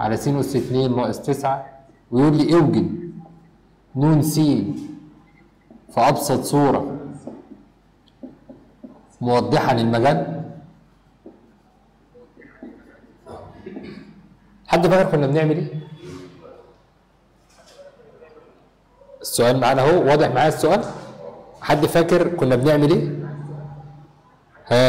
على س أس 2 ناقص 9 ويقول لي اوجد ن س في أبسط صورة موضحة للمجال. حد فاكر كنا بنعمل ايه؟ السؤال معانا اهو، واضح معايا السؤال؟ حد فاكر كنا بنعمل ايه؟ ها؟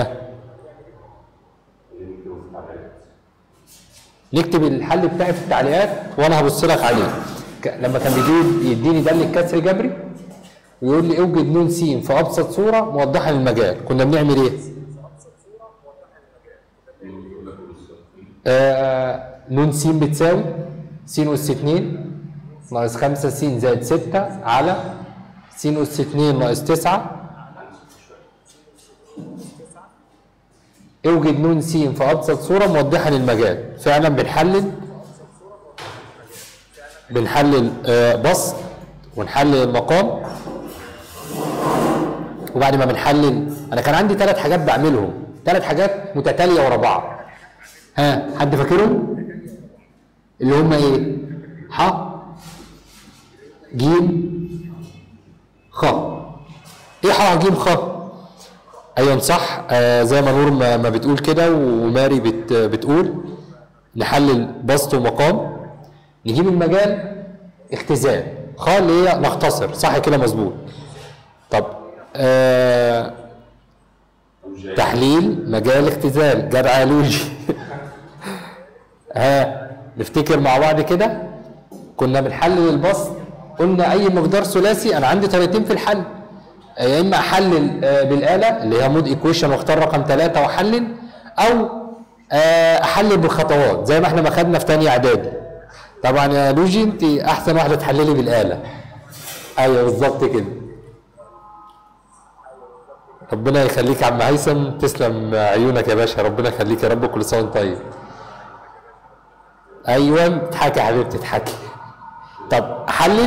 نكتب الحل بتاعي في التعليقات وانا هبص لك عليه. لما كان بيجي يديني دالة كسر جبري ويقول لي اوجد ن س في ابسط صوره موضحه للمجال، كنا بنعمل ايه؟ ن س بتساوي س أس 2 ناقص 5 س زائد 6 على س أس 2 ناقص 9. اوجد ن س في ابسط صوره موضحه للمجال. فعلا بنحلل بسط ونحلل المقام. وبعد ما بنحلل انا كان عندي 3 حاجات بعملهم، 3 حاجات متتاليه ورا بعض. ها حد فاكرهم؟ اللي هم ايه؟ ح ج خ. ايه ح ج خ؟ ايوه صح. زي ما نور ما بتقول كده وماري بتقول نحلل بسط ومقام، نجيب المجال اختزال. خ اللي هي نختصر، صح كده مظبوط. طب تحليل مجال اختزال جدع لوجي. ها نفتكر مع بعض كده كنا بنحلل البسط، قلنا اي مقدار ثلاثي انا عندي طريقتين في الحل، يا اما احلل بالاله اللي هي مود ايكويشن واختار رقم 3 واحلل، او احلل بالخطوات زي ما احنا ما خدنا في ثانيه اعدادي. طبعا يا لوجي انت احسن واحده تحللي بالاله. ايوه بالظبط كده. ربنا يخليك يا عم هيثم، تسلم عيونك يا باشا، ربنا يخليك يا رب، كل سنه وانت طيب. ايوه اضحكي يا حبيبتي اضحكي. طب احلل.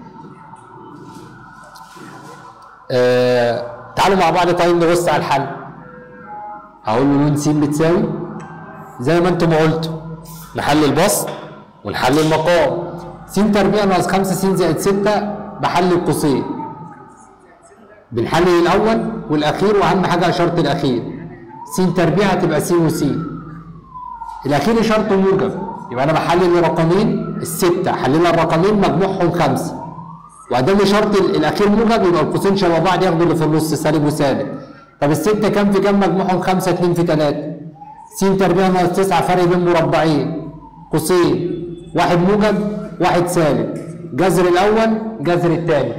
تعالوا مع بعض طيب نبص على الحل. هقول له ن س بتساوي زي ما انتم ما قلتوا نحلل بسط ونحلل مقام. س تربيع ناقص 5 س زائد 6 بحلل قوسين. بنحلل الاول والاخير، واهم حاجه اشاره الاخير. س تربيع هتبقى س وس. الاخير اشارته موجب، يبقى انا بحلل الرقمين السته، حللها الرقمين مجموعهم 5. وادام شرط الاخير موجب يبقى القوسين شبه بعض ياخدوا اللي في النص سالب وسالب. طب السته كام في كام مجموعهم 5؟ 2 في 3. س تربيع ناقص 9 فرق بين مربعين قوسين، واحد موجب واحد سالب، جذر الاول جذر الثاني.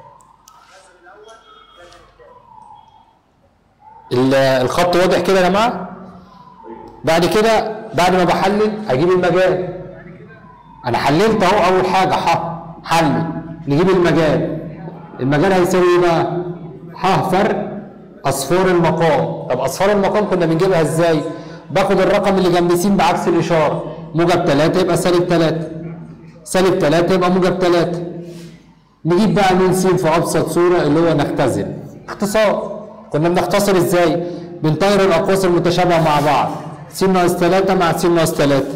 الخط واضح كده يا جماعه؟ بعد كده بعد ما بحلل اجيب المجال. انا حللت اهو اول حاجه حلل، نجيب المجال. المجال هيساوي ايه بقى؟ ح فرق اصفار المقام. طب اصفار المقام كنا بنجيبها ازاي؟ باخد الرقم اللي جنب س بعكس الاشاره، موجب 3 يبقى سالب 3، سالب 3 يبقى موجب 3. نجيب بقى ن س في ابسط صوره اللي هو نختزل. اختصار. كنا بنختصر ازاي؟ بنطير الاقواس المتشابهه مع بعض، س ناقص 3 مع س ناقص 3.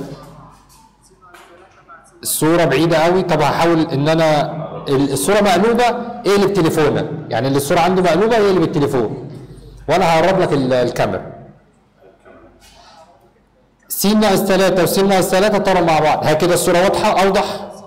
الصوره بعيده قوي، طب هحاول ان انا الصوره مقلوبه اقلب تليفونك، يعني اللي الصوره عنده مقلوبه يقلب التليفون وانا هقرب لك الكاميرا. س ناقص 3 وس ناقص 3 طاروا مع بعض، ها كده الصوره واضحه اوضح؟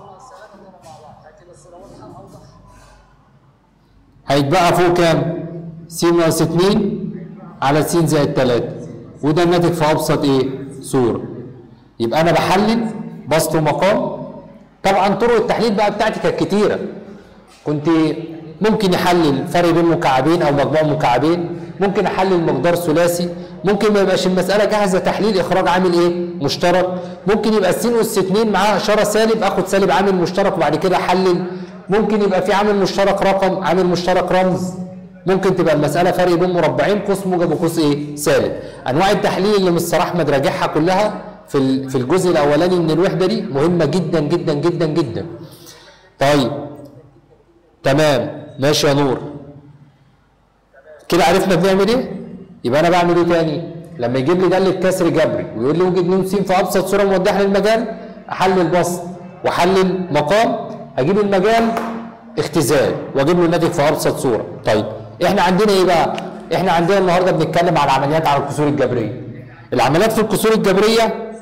هيتبقى فوق كام؟ س ناقص 2 على س زائد 3، وده الناتج في ابسط ايه؟ صوره. يبقى انا بحلل بسط ومقام. طبعا طرق التحليل بقى بتاعتي كانت كتيره. كنت ممكن احلل فرق بين مكعبين او مجموع مكعبين، ممكن احلل مقدار ثلاثي، ممكن ما يبقاش المساله جاهزه تحليل اخراج عامل ايه؟ مشترك، ممكن يبقى س اس 2 معاها اشاره سالب اخد سالب عامل مشترك وبعد كده احلل، ممكن يبقى في عامل مشترك رقم عامل مشترك رمز، ممكن تبقى المساله فرق بين مربعين قوس موجب وقوس ايه؟ سالب. انواع التحليل اللي مستر احمد راجعها كلها في الجزء الاولاني من الوحده دي مهمه جدا جدا جدا جدا. طيب تمام ماشي يا نور. كده عرفنا بنعمل ايه؟ يبقى انا بعمل ايه تاني؟ لما يجيب لي داله كسر جبري ويقول لي وجد ن س في ابسط صوره موضحه للمجال، احلل بسط واحلل مقام، اجيب المجال اختزال واجيب له الناتج في ابسط صوره. طيب احنا عندنا ايه بقى؟ احنا عندنا النهارده بنتكلم على العمليات على الكسور الجبريه. العمليات في الكسور الجبريه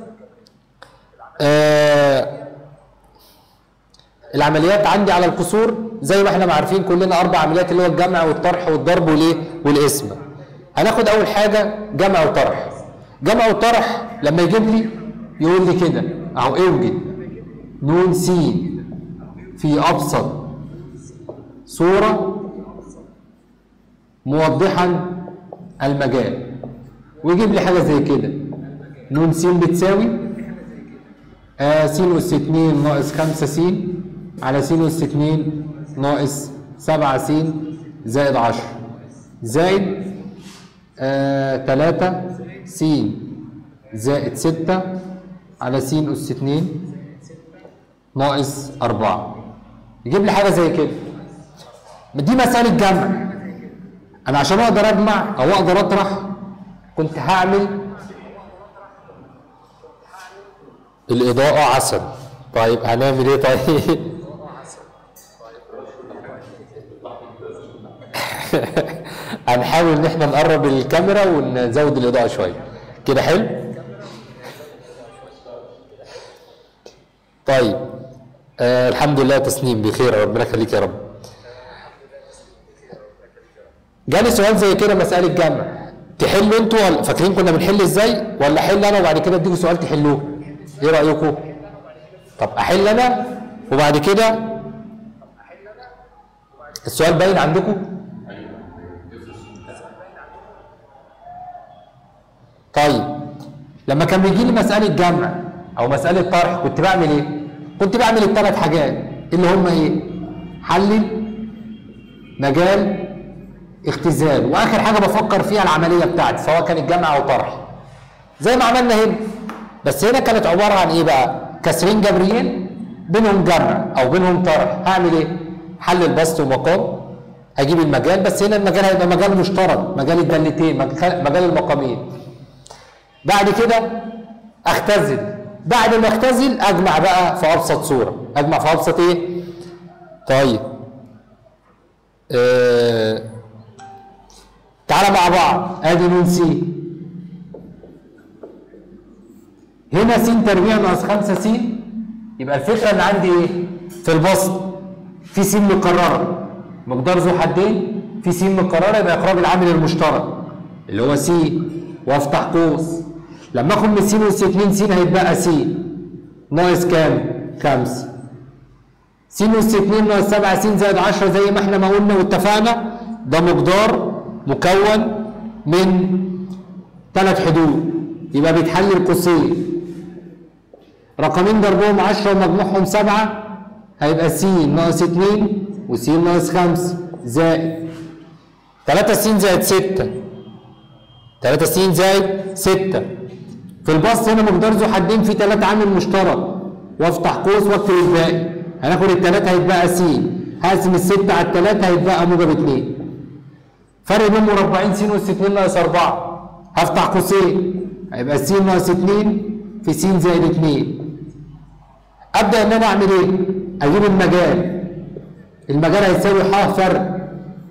العمليات عندي على الكسور زي ما احنا عارفين كلنا 4 عمليات، اللي هو الجمع والطرح والضرب والايه والقسمه. هناخد اول حاجه جمع وطرح. جمع وطرح لما يجيب لي يقول لي كده اهو اوجد ن س في ابسط صوره موضحا المجال، ويجيب لي حاجه زي كده ن س بتساوي س أس 2 ناقص 5 س على س أس 2 ناقص 7 س زائد 10 زائد 3 س زائد 6 على س أس 2 ناقص 4. يجيب لي حاجه زي كده. دي مساله جمع. انا عشان اقدر اجمع او اقدر اطرح كنت هعمل الاضاءه عسل. طيب هنعمل ايه طيب؟ هنحاول ان احنا نقرب الكاميرا ونزود الاضاءه شويه كده. حلو. طيب الحمد لله تسنيم بخير، ربنا يخليك يا رب. جالي سؤال زي كده مساله جمع، تحلوا انتوا ولا فاكرين كنا بنحل ازاي؟ ولا احل انا وبعد كده اديكم سؤال تحلوه؟ ايه رايكم؟ طب احل انا وبعد كده السؤال باين عندكم؟ طيب لما كان بيجي لي مساله جمع او مساله طرح كنت بعمل ايه؟ كنت بعمل ال3 حاجات اللي هم ايه؟ حلل، مجال، اختزال، واخر حاجه بفكر فيها العمليه بتاعتي سواء كانت جمع او طرح زي ما عملنا هنا. بس هنا كانت عباره عن ايه بقى؟ كسرين جبريين بينهم جمع او بينهم طرح. هعمل ايه؟ حلل بسط ومقام، اجيب المجال، بس هنا المجال هيبقى مجال مشترك، مجال الدالتين، مجال المقامين. بعد كده اختزل، بعد ما اختزل اجمع بقى في ابسط صوره. اجمع في ابسط ايه؟ طيب تعالى مع بعض. ادي ن س هنا س تربيع ناقص 5 س. يبقى الفكره اللي عندي ايه؟ في البسط في س مكرره مقدار ذو حدين، في س مكرره يبقى اخراج العامل المشترك اللي هو س، وافتح قوس. لما اخد من س أس 2 س هيتبقى س ناقص كام؟ 5. س أس 2 ناقص 7 س زائد 10 زي ما احنا ما قلنا واتفقنا، ده مقدار مكون من 3 حدود، يبقى بيتحل القوسين. رقمين ضربهم 10 ومجموعهم 7 هيبقى س ناقص 2 وس ناقص 5 زائد 3 س زائد 6. 3 س زائد 6. في البسط هنا مقدار ذو حدين في 3 عامل مشترك، وافتح قوس واكتب الباقي. هناخد ال3 هيتبقى س، هقسم ال6 على ال3 هيتبقى موجب 2. فرق بين مربعين س أس 2 ناقص 4. هفتح قوسين هيبقى س ناقص 2 في س زائد 2. ابدا ان انا اعمل ايه؟ اجيب المجال. المجال هيساوي ح فرق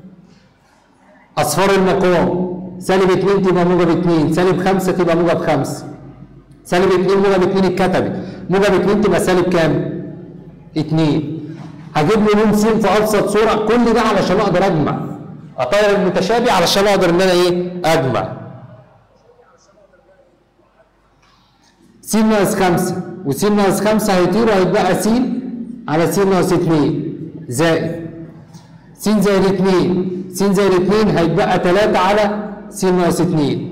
اصفار المقام، سالب 2 تبقى موجب 2، سالب 5 تبقى موجب 5، سالب 2 موجب 2 اتكتبت، موجب 2 تبقى سالب كام؟ 2. هجيب له ن س في ابسط صوره، كل ده علشان اقدر اجمع، اطير المتشابه علشان اقدر ان انا ايه؟ اجمع. س ناقص 5 وس ناقص 5 هيطيروا هيتبقى س على س ناقص 2 زائد س زائد 2. س زائد 2 هيتبقى 3 على س ناقص 2.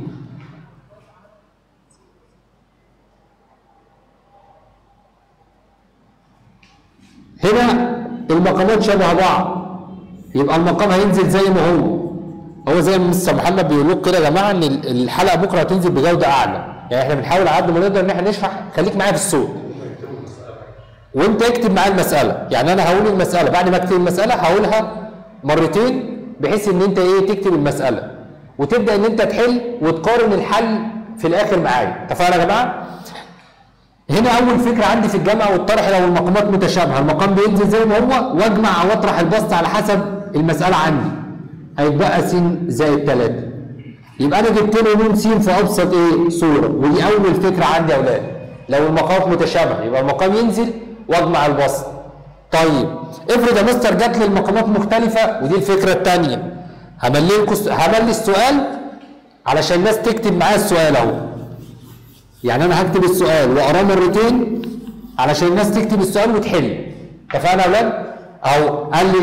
هنا المقامات شبه بعض، يبقى المقام هينزل زي ما هو زي ما مستر محمد بيقول لكم كده يا جماعه ان الحلقه بكره هتنزل بجوده اعلى. يعني احنا بنحاول على قد ما نقدر ان احنا نشرح. خليك معايا في الصوت وانت اكتب معايا المساله. يعني انا هقول المساله، بعد ما اكتب المساله هقولها مرتين بحيث ان انت ايه؟ تكتب المساله وتبدا ان انت تحل وتقارن الحل في الاخر معايا. اتفقنا يا جماعه؟ هنا اول فكره عندي في الجمع والطرح لو المقامات متشابهه، المقام بينزل زي ما هو واجمع او اطرح البسط على حسب المساله عندي، هيتبقى س زائد 3. يبقى انا جبت له ن س في ابسط ايه؟ صوره، ودي اول فكره عندي يا اولاد. لو المقامات متشابهه يبقى المقام ينزل واجمع البسط. طيب افرض يا مستر جات لي المقامات مختلفه، ودي الفكره الثانيه. هملي السؤال علشان الناس تكتب معايا السؤال اهو. يعني انا هكتب السؤال واقراه مرتين علشان الناس تكتب السؤال وتحل. اتفقنا يا اولاد؟ اهو قال لي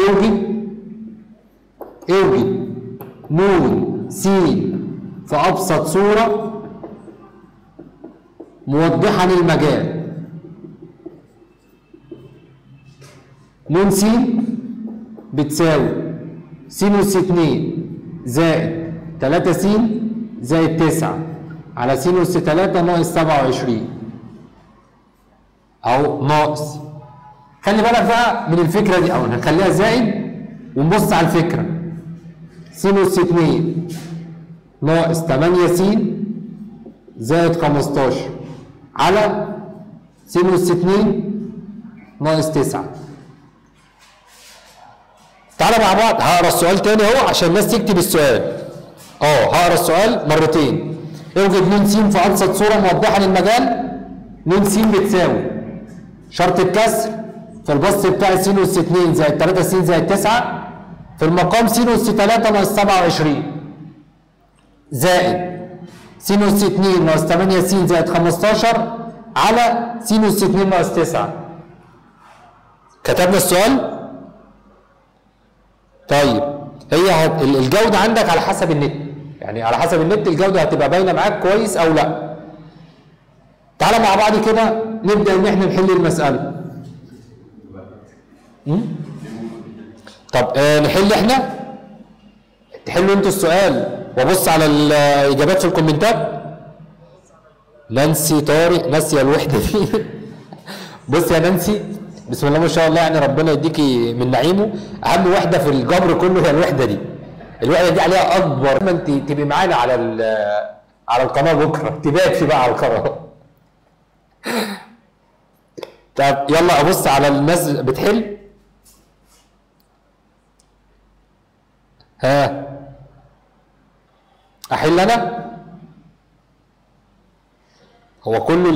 اوجد ن س في ابسط صوره موضحا المجال. ن س بتساوي س أس 2 زائد 3 س زائد 9 على س أس 3 ناقص 27 أو ناقص. خلي بالك بقى من الفكرة دي، أو هنخليها زائد ونبص على الفكرة. س أس 2 ناقص 8 س زائد 15 على س أس 2 ناقص 9. تعالى مع بعض هقرا السؤال تاني اهو عشان الناس تكتب السؤال. هقرا السؤال مرتين. اوجد ن س في ابسط صوره موضحه للمجال. ن س بتساوي شرط الكسر في البسط بتاع س أس 2 زائد 3 س زائد 9 في المقام س أس 3 ناقص 27 زائد س أس 2 ناقص 8 س زائد 15 على س أس 2 ناقص 9. كتبنا السؤال؟ طيب هي الجودة عندك على حسب النت، يعني على حسب النت الجودة هتبقى باينة معاك كويس أو لأ. تعالى مع بعض كده نبدأ إن إحنا نحل المسألة. طب نحل إحنا؟ تحلوا أنتوا السؤال وأبص على الإجابات في الكومنتات. نانسي طارق ناسية الوحدة دي. بص يا نانسي، بسم الله ما شاء الله، يعني ربنا يديكي من نعيمه. اهم وحده في الجبر كله هي الوحده دي. الوحده دي عليها اكبر. ما انت تبقي معانا على القناه بكره، تباتي بقى على القناه. طب يلا ابص على الناس بتحل. ها احل انا؟ هو كله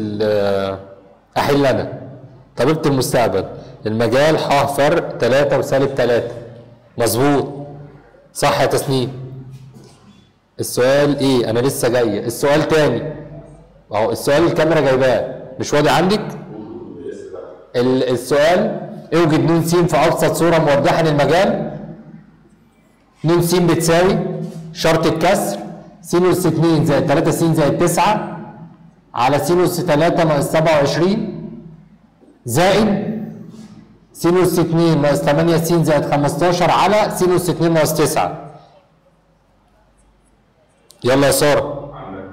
احل انا. طبيبة المستقبل المجال ح فرق 3 وسالب 3. مظبوط صح يا تسنيم. السؤال ايه؟ انا لسه جاي. السؤال تاني اهو، السؤال الكاميرا جايباه مش واضح عندك؟ السؤال اوجد ن س في ابسط صوره موضحه للمجال. ن س بتساوي شرط الكسر س أس 2 زائد 3 س زائد 9 على س أس 3 ناقص 27 زائد س أس 2 ناقص 8 س زائد 15 على س أس 2 ناقص 9. يلا يا ساره.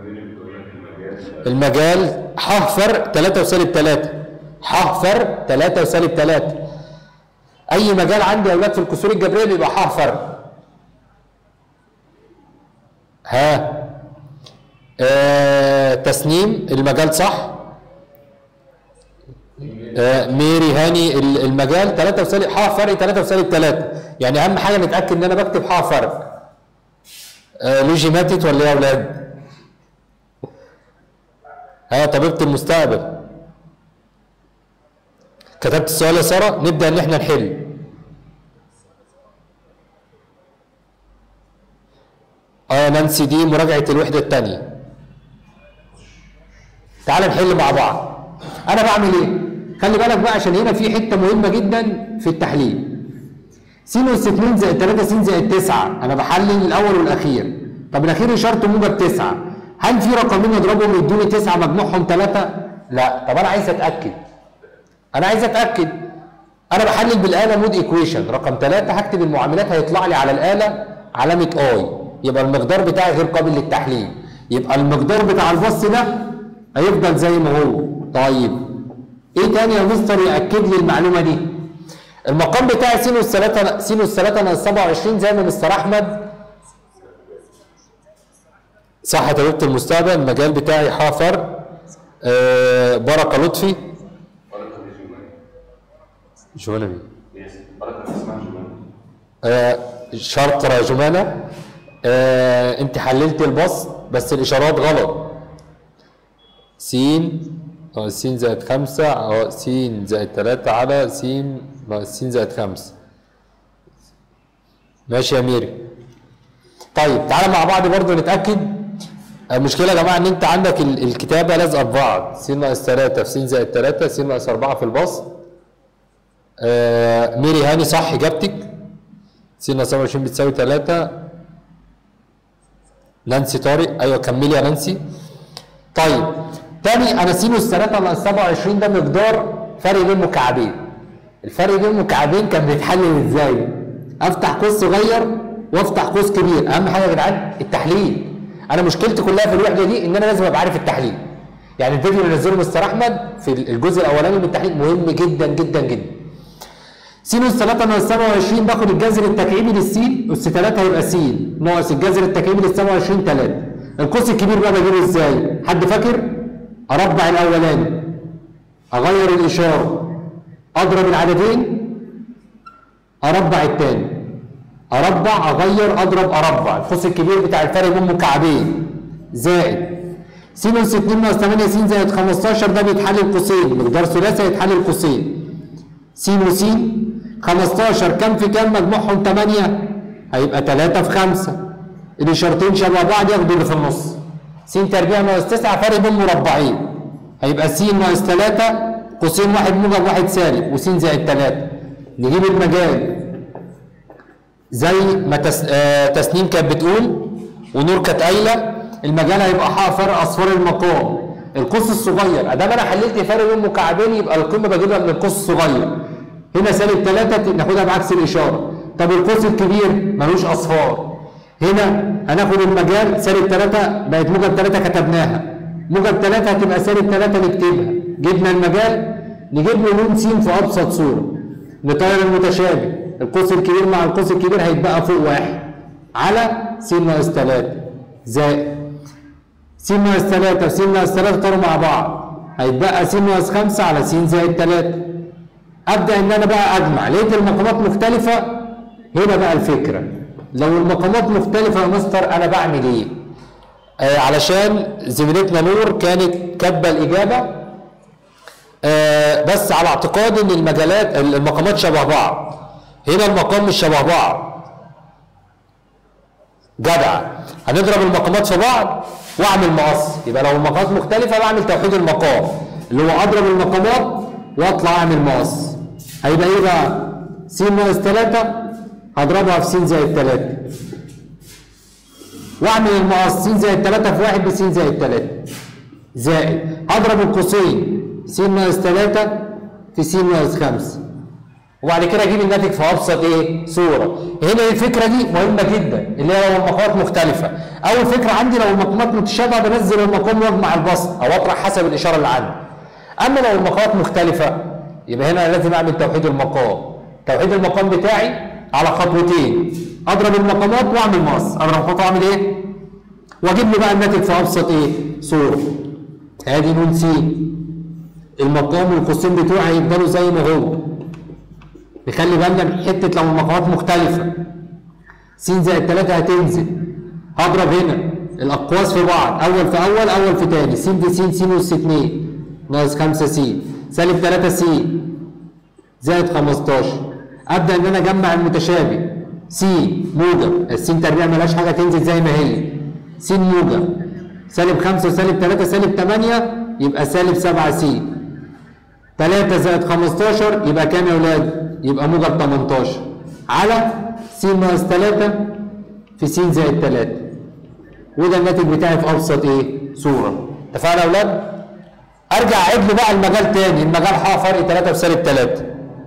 المجال ح فرق 3 وسالب 3. ح فرق 3 وسالب 3. اي مجال عندي يا اولاد في الكسور الجبريه بيبقى ح فرق. ها تسنيم المجال صح. ميري هاني المجال 3 وسالب ح فرق 3 وسالب 3. يعني اهم حاجه نتاكد ان انا بكتب ح فرق. لوجي ماتت ولا ايه يا اولاد؟ طبيبه المستقبل كتبت السؤال يا ساره؟ نبدا ان احنا نحل. نانسي دي مراجعه الوحده الثانيه. تعال نحل مع بعض. انا بعمل ايه؟ خلي بالك بقى عشان هنا في حته مهمه جدا في التحليل. س أس 2 زائد 3 س زائد 9 انا بحلل الاول والاخير. طب الاخير اشارته موجب 9. هل في رقمين اضربهم يدوني 9 مجموعهم 3؟ لا. طب انا عايز اتاكد. انا بحلل بالاله مود ايكويشن رقم 3. هكتب المعاملات هيطلع لي على الاله علامه اي، يبقى المقدار بتاعي غير قابل للتحليل. يبقى المقدار بتاع البص ده هيفضل زي ما هو. طيب ايه تاني يا مستر ياكد لي المعلومه دي؟ المقام بتاعي س أس 3 ناقص 27 زي ما مستر احمد صح يا طبيبه المستقبل. المجال بتاعي ح فرق بركه لطفي. بركه جمانه مين؟ بركه اسمها جمانه. شاطره جمانه. انت حللت البسط بس الاشارات غلط. س س زائد 5 س زائد 3 على س ناقص س زائد 5. ماشي يا ميري. طيب تعالى مع بعض برضو نتاكد. المشكله يا جماعه ان انت عندك الكتابه لازقه في بعض. س ناقص 3 في س زائد 3 س ناقص 4 في البسط. ميري هاني صح اجابتك. س ناقص 27 بتساوي 3. نانسي طارق ايوه كملي يا نانسي. طيب تاني انا س ناقص 3 ناقص 27 ده مقدار فرق بين مكعبين. الفرق بين مكعبين كان بيتحلل ازاي؟ افتح قوس صغير وافتح قوس كبير. اهم حاجه يا جدعان التحليل. انا مشكلتي كلها في الوحده دي ان انا لازم ابقى عارف التحليل. يعني الفيديو اللي نزله مستر احمد في الجزء الاولاني من التحليل مهم جدا جدا جدا. س ناقص 3 ناقص 27 باخد الجذر التكعيبي للسين اس 3 هيبقى س ناقص الجذر التكعيبي لل 27 3. القوس الكبير بقى بجيبه ازاي؟ حد فاكر؟ اربع الاولاني اغير الاشاره اضرب العددين اربع الثاني اربع اغير اضرب اربع. القوس الكبير بتاع الفرق بين مكعبين زائد س ناقص 2 ناقص 8 س زائد 15 ده بيتحلل قوسين مقدار ثلاثي هيتحلل قوسين. س وس 15 كام في كام مجموعهم 8 هيبقى 3 في 5. الاشارتين شبه بعض ياخدوا اللي في النص. س تربيع ناقص 9 فرق بين مربعين هيبقى س ناقص 3 قوسين واحد موجب واحد سالب وس زائد 3. نجيب المجال زي ما تسنيم كانت بتقول ونور كانت قايله المجال هيبقى فرق اصفار المقام. القوس الصغير ادام انا حللت فرق بين مكعبين يبقى القيمه بجيبها من القوس الصغير. هنا سالب 3 ناخدها بعكس الاشاره. طب القوس الكبير ملوش اصفار. هنا هناخد المجال سالب 3 بقت موجب 3 كتبناها. موجب 3 هتبقى سالب 3 نكتبها. جبنا المجال نجيب له لون س في ابسط صوره. نطير المتشابه. القوس الكبير مع القوس الكبير هيتبقى فوق 1 على س ناقص 3 زائد س ناقص 3 وس ناقص 3 طاروا مع بعض هيتبقى س ناقص 5 على س زائد 3. ابدا ان انا بقى اجمع. لقيت المقامات مختلفه. هنا بقى الفكره لو المقامات مختلفه يا مستر انا بعمل ايه؟ علشان زميلتنا نور كانت كاتبه الاجابه بس على اعتقاد ان المقامات شبه بعض. هنا المقام مش شبه بعض. جدع هنضرب المقامات في بعض واعمل مقص. يبقى لو المقامات مختلفه بعمل توحيد المقام اللي هو اضرب المقامات واطلع اعمل مقص. هيبقى ايه بقى؟ س ناقص 3 هضربها في س زائد 3 واعمل المقص س زائد 3 في 1 بس زائد 3 زائد هضرب القوسين س ناقص 3 في س ناقص 5 وبعد كده اجيب الناتج في ابسط صوره. هنا الفكره دي مهمه جدا اللي هي لو المقامات مختلفه. اول فكره عندي لو المقامات متشابهه بنزل المقام واجمع البسط او اطرح حسب الاشاره اللي عندي. اما لو المقامات مختلفه يبقى هنا لازم اعمل توحيد المقام. توحيد المقام بتاعي على خطوتين اضرب المقامات واعمل مقص. اضرب خطوه واعمل واجيب لي بقى الناتج في ابسط صوره. ادي نون س المقام والقوسين بتوعي هيفضلوا زي ما هو. نخلي بالنا من حته لو المقامات مختلفه س زائد 3 هتنزل. هضرب هنا الاقواس في بعض اول في اول اول في تاني. س في س س اس 2 ناقص 5 س سالب 3 س زائد 15. ابدا ان انا اجمع المتشابه. س موجب الس تربيع ملهاش حاجه تنزل زي ما هي. س موجب سالب 5 وسالب 3 سالب 8 يبقى سالب 7 س 3 زائد 15 يبقى كام يا اولاد؟ يبقى موجب 18 على س ناقص 3 في س زائد 3 وده الناتج بتاعي في ابسط صوره. اتفقنا يا اولاد؟ ارجع اعيد له بقى المجال تاني. المجال فرق 3 وسالب 3.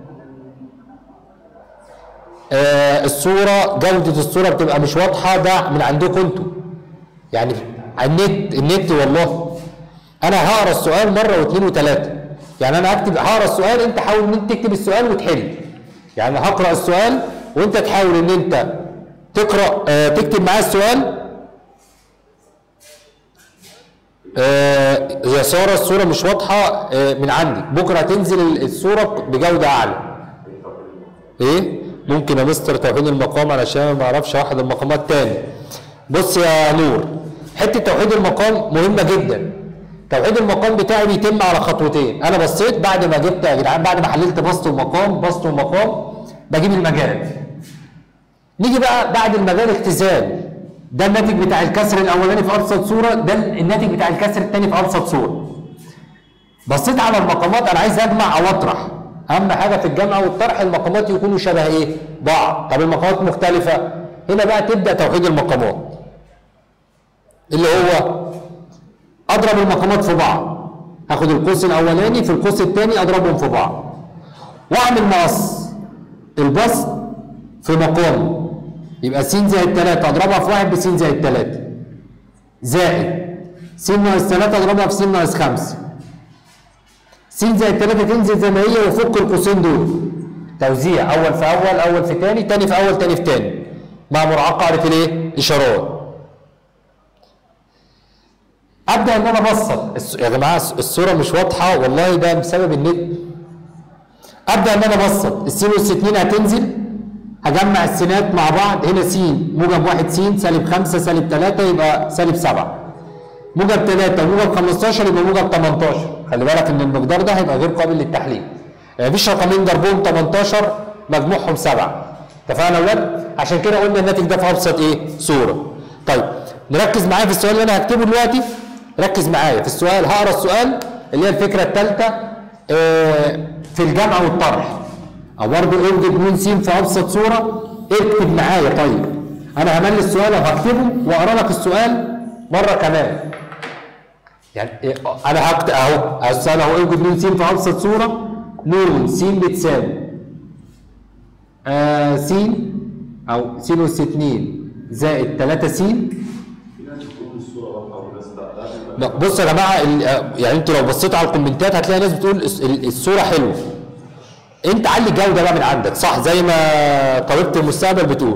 الصوره جوده الصوره بتبقى مش واضحه ده من عندكم انتوا. يعني على النت والله انا هقرا السؤال مره واثنين وثلاثه. يعني انا هقرا السؤال انت حاول ان انت تكتب السؤال وتحل. يعني هقرا السؤال وانت تحاول ان انت تقرا تكتب معايا السؤال يا ساره الصوره مش واضحه من عندك، بكره هتنزل الصوره بجوده اعلى. ايه؟ ممكن يا مستر توحيد المقام علشان ما اعرفش واحد المقامات تاني. بص يا نور، حته توحيد المقام مهمه جدا. توحيد المقام بتاعي بيتم على خطوتين. انا بصيت بعد ما جبت يا جدعان، بعد ما حللت بسط ومقام، بسط ومقام، بجيب المجال. نيجي بقى بعد المجال اختزال. ده الناتج بتاع الكسر الاولاني في ابسط صوره، ده الناتج بتاع الكسر الثاني في ابسط صوره. بصيت على المقامات، انا عايز اجمع او اطرح. اهم حاجه في الجمع والطرح المقامات يكونوا شبه ايه؟ بعض. طب المقامات مختلفه، هنا بقى تبدا توحيد المقامات. اللي هو اضرب المقامات في بعض. هاخد القوس الاولاني في القوس الثاني اضربهم في بعض. واعمل مقص. البسط في مقام يبقى س زائد 3 اضربها في 1 بس زائد 3 زائد س ناقص 3 اضربها في س ناقص 5. س زائد 3 تنزل زي ما هي وفك القوسين دول. توزيع اول في اول، اول في ثاني، ثاني في اول، ثاني في ثاني، مع مراعاه قاعده الايه؟ اشارات. ابدا ان انا ابسط. يا جماعه الصوره مش واضحه والله، ده بسبب النت. ابدا ان انا ابسط. الس واس 2 هتنزل، هجمع السينات مع بعض. هنا س موجب 1 س سالب 5 سالب 3 يبقى سالب 7. موجب 3 وموجب 15 يبقى موجب 18. خلي بالك ان المقدار ده هيبقى غير قابل للتحليل. يعني مفيش رقمين ضربهم 18 مجموعهم 7. اتفقنا يا اولاد؟ عشان كده قلنا الناتج ده في ابسط ايه؟ صوره. طيب نركز معايا في السؤال اللي انا هكتبه دلوقتي. ركز معايا في السؤال، هقرا السؤال اللي هي الفكره الثالثه في الجمع والطرح. او برضه اوجد ن س في ابسط صوره. اكتب معايا. طيب انا هملي السؤال وهكتبه واقرا لك السؤال مره كمان. يعني انا هكتب اهو السؤال اهو، اوجد ن س في ابسط صوره. ن س بتساوي س او س اس 2 زائد 3 س. لا بص يا جماعه، يعني انتوا لو بصيتوا على الكومنتات هتلاقي ناس بتقول الصوره حلوه. انت علي الجوده بقى من عندك، صح؟ زي ما طبيبه المستقبل بتقول.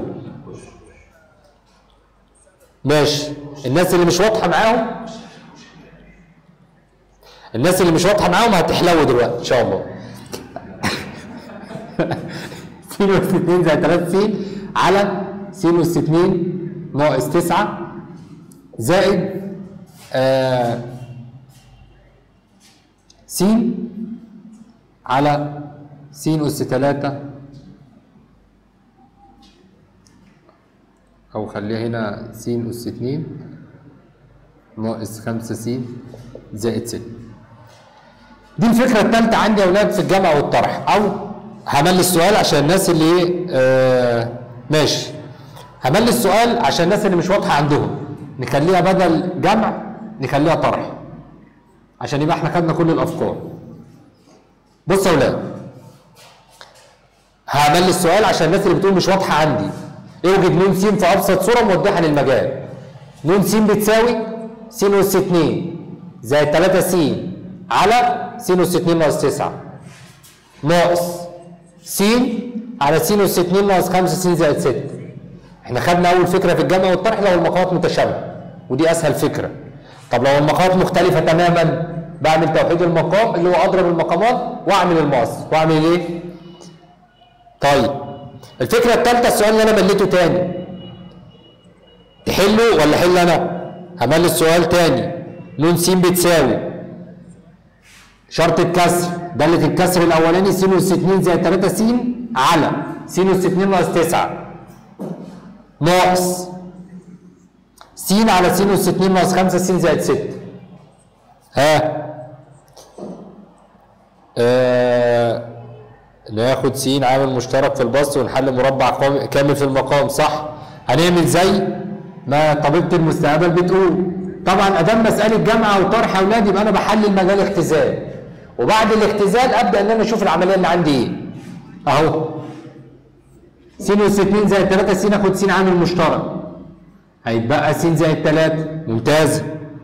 ماشي. الناس اللي مش واضحه معاهم، هتحلو دلوقتي ان شاء الله. س اس 2 زائد 3 س على س اس 2 ناقص 9 زائد س على س أس 3 أو خليها هنا س أس 2 ناقص 5 س زائد 6. دي الفكرة الثالثة عندي يا أولاد في الجمع والطرح. أو هملي السؤال عشان الناس اللي ماشي. هملي السؤال عشان الناس اللي مش واضحة عندهم، نخليها بدل جمع نخليها طرح عشان يبقى احنا خدنا كل الافكار. بصوا يا اولاد، هعمل السؤال عشان الناس اللي بتقول مش واضحه عندي. اوجد ن س في ابسط صوره موضحه للمجال. ن س بتساوي س اس 2 زائد 3 س على س اس 2 ناقص 9 ناقص س على س اس 2 ناقص 5 س زائد 6. احنا خدنا اول فكره في الجمع والطرح لو المقامات متشابهه، ودي اسهل فكره. طب لو المقامات مختلفه تماما، بعمل توحيد المقام اللي هو اضرب المقامات واعمل المقص واعمل ايه؟ طيب الفكره الثالثه، السؤال اللي انا مليته تاني، تحله ولا احل انا؟ هملي السؤال تاني. ن س بتساوي شرط الكسر، داله الكسر الاولاني س اس 2 زائد 3 س على س اس 2 ناقص 9 ناقص س على س اس 2 ناقص 5 س زائد 6. ناخد س عامل مشترك في البسط ونحل مربع كامل في المقام، صح؟ هنعمل زي ما طبيبه المستقبل بتقول. طبعا ادام مساله جمع وطرح يا اولاد يبقى انا بحلل مجال اختزال، وبعد الاختزال ابدا ان انا اشوف العمليه اللي عندي ايه. اهو س اس 2 زائد 3 س، اخد س عامل مشترك هيتبقى س زائد 3. ممتاز.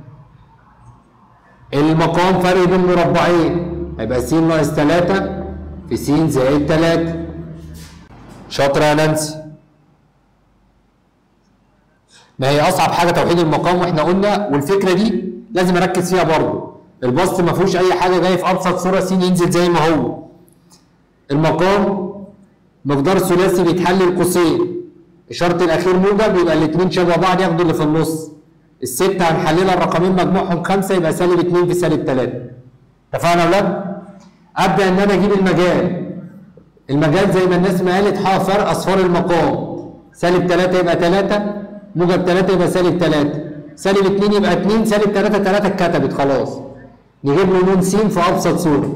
المقام فرق بين مربعين هيبقى س ناقص 3 في س زائد 3. شاطره يا نانسي. ما هي اصعب حاجه توحيد المقام، واحنا قلنا والفكره دي لازم اركز فيها برضه. البسط ما فيهوش اي حاجه جاي في ابسط صوره س ينزل زي ما هو. المقام مقدار ثلاثي بيتحلل قوسين، الشرط الاخير موجب يبقى الاثنين شبه بعض ياخدوا اللي في النص. الستة هنحللها الرقمين مجموعهم 5 يبقى سالب 2 في سالب 3. اتفقنا يا اولاد؟ ابدا ان انا اجيب المجال. المجال زي ما الناس ما قالت ح فرق اصفار المقام. سالب 3 يبقى 3، موجب 3 يبقى سالب 3، سالب 2 يبقى 2، سالب 3 اتكتبت خلاص. نجيب له نون س في ابسط صوره.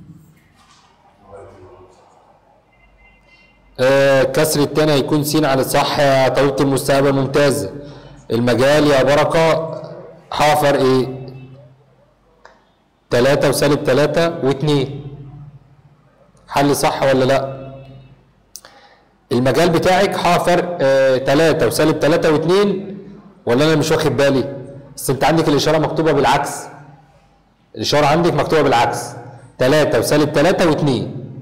الكسر الثاني هيكون س على صح يا طبيبة المستقبل، ممتاز. المجال يا بركة ح فرق ايه؟ 3 وسالب 3 و2. حل صح ولا لا؟ المجال بتاعك ح فرق 3 وسالب 3 و2 ولا انا مش واخد بالي؟ بس انت عندك الاشاره مكتوبه بالعكس. الاشاره عندك مكتوبه بالعكس 3 وسالب 3 و2.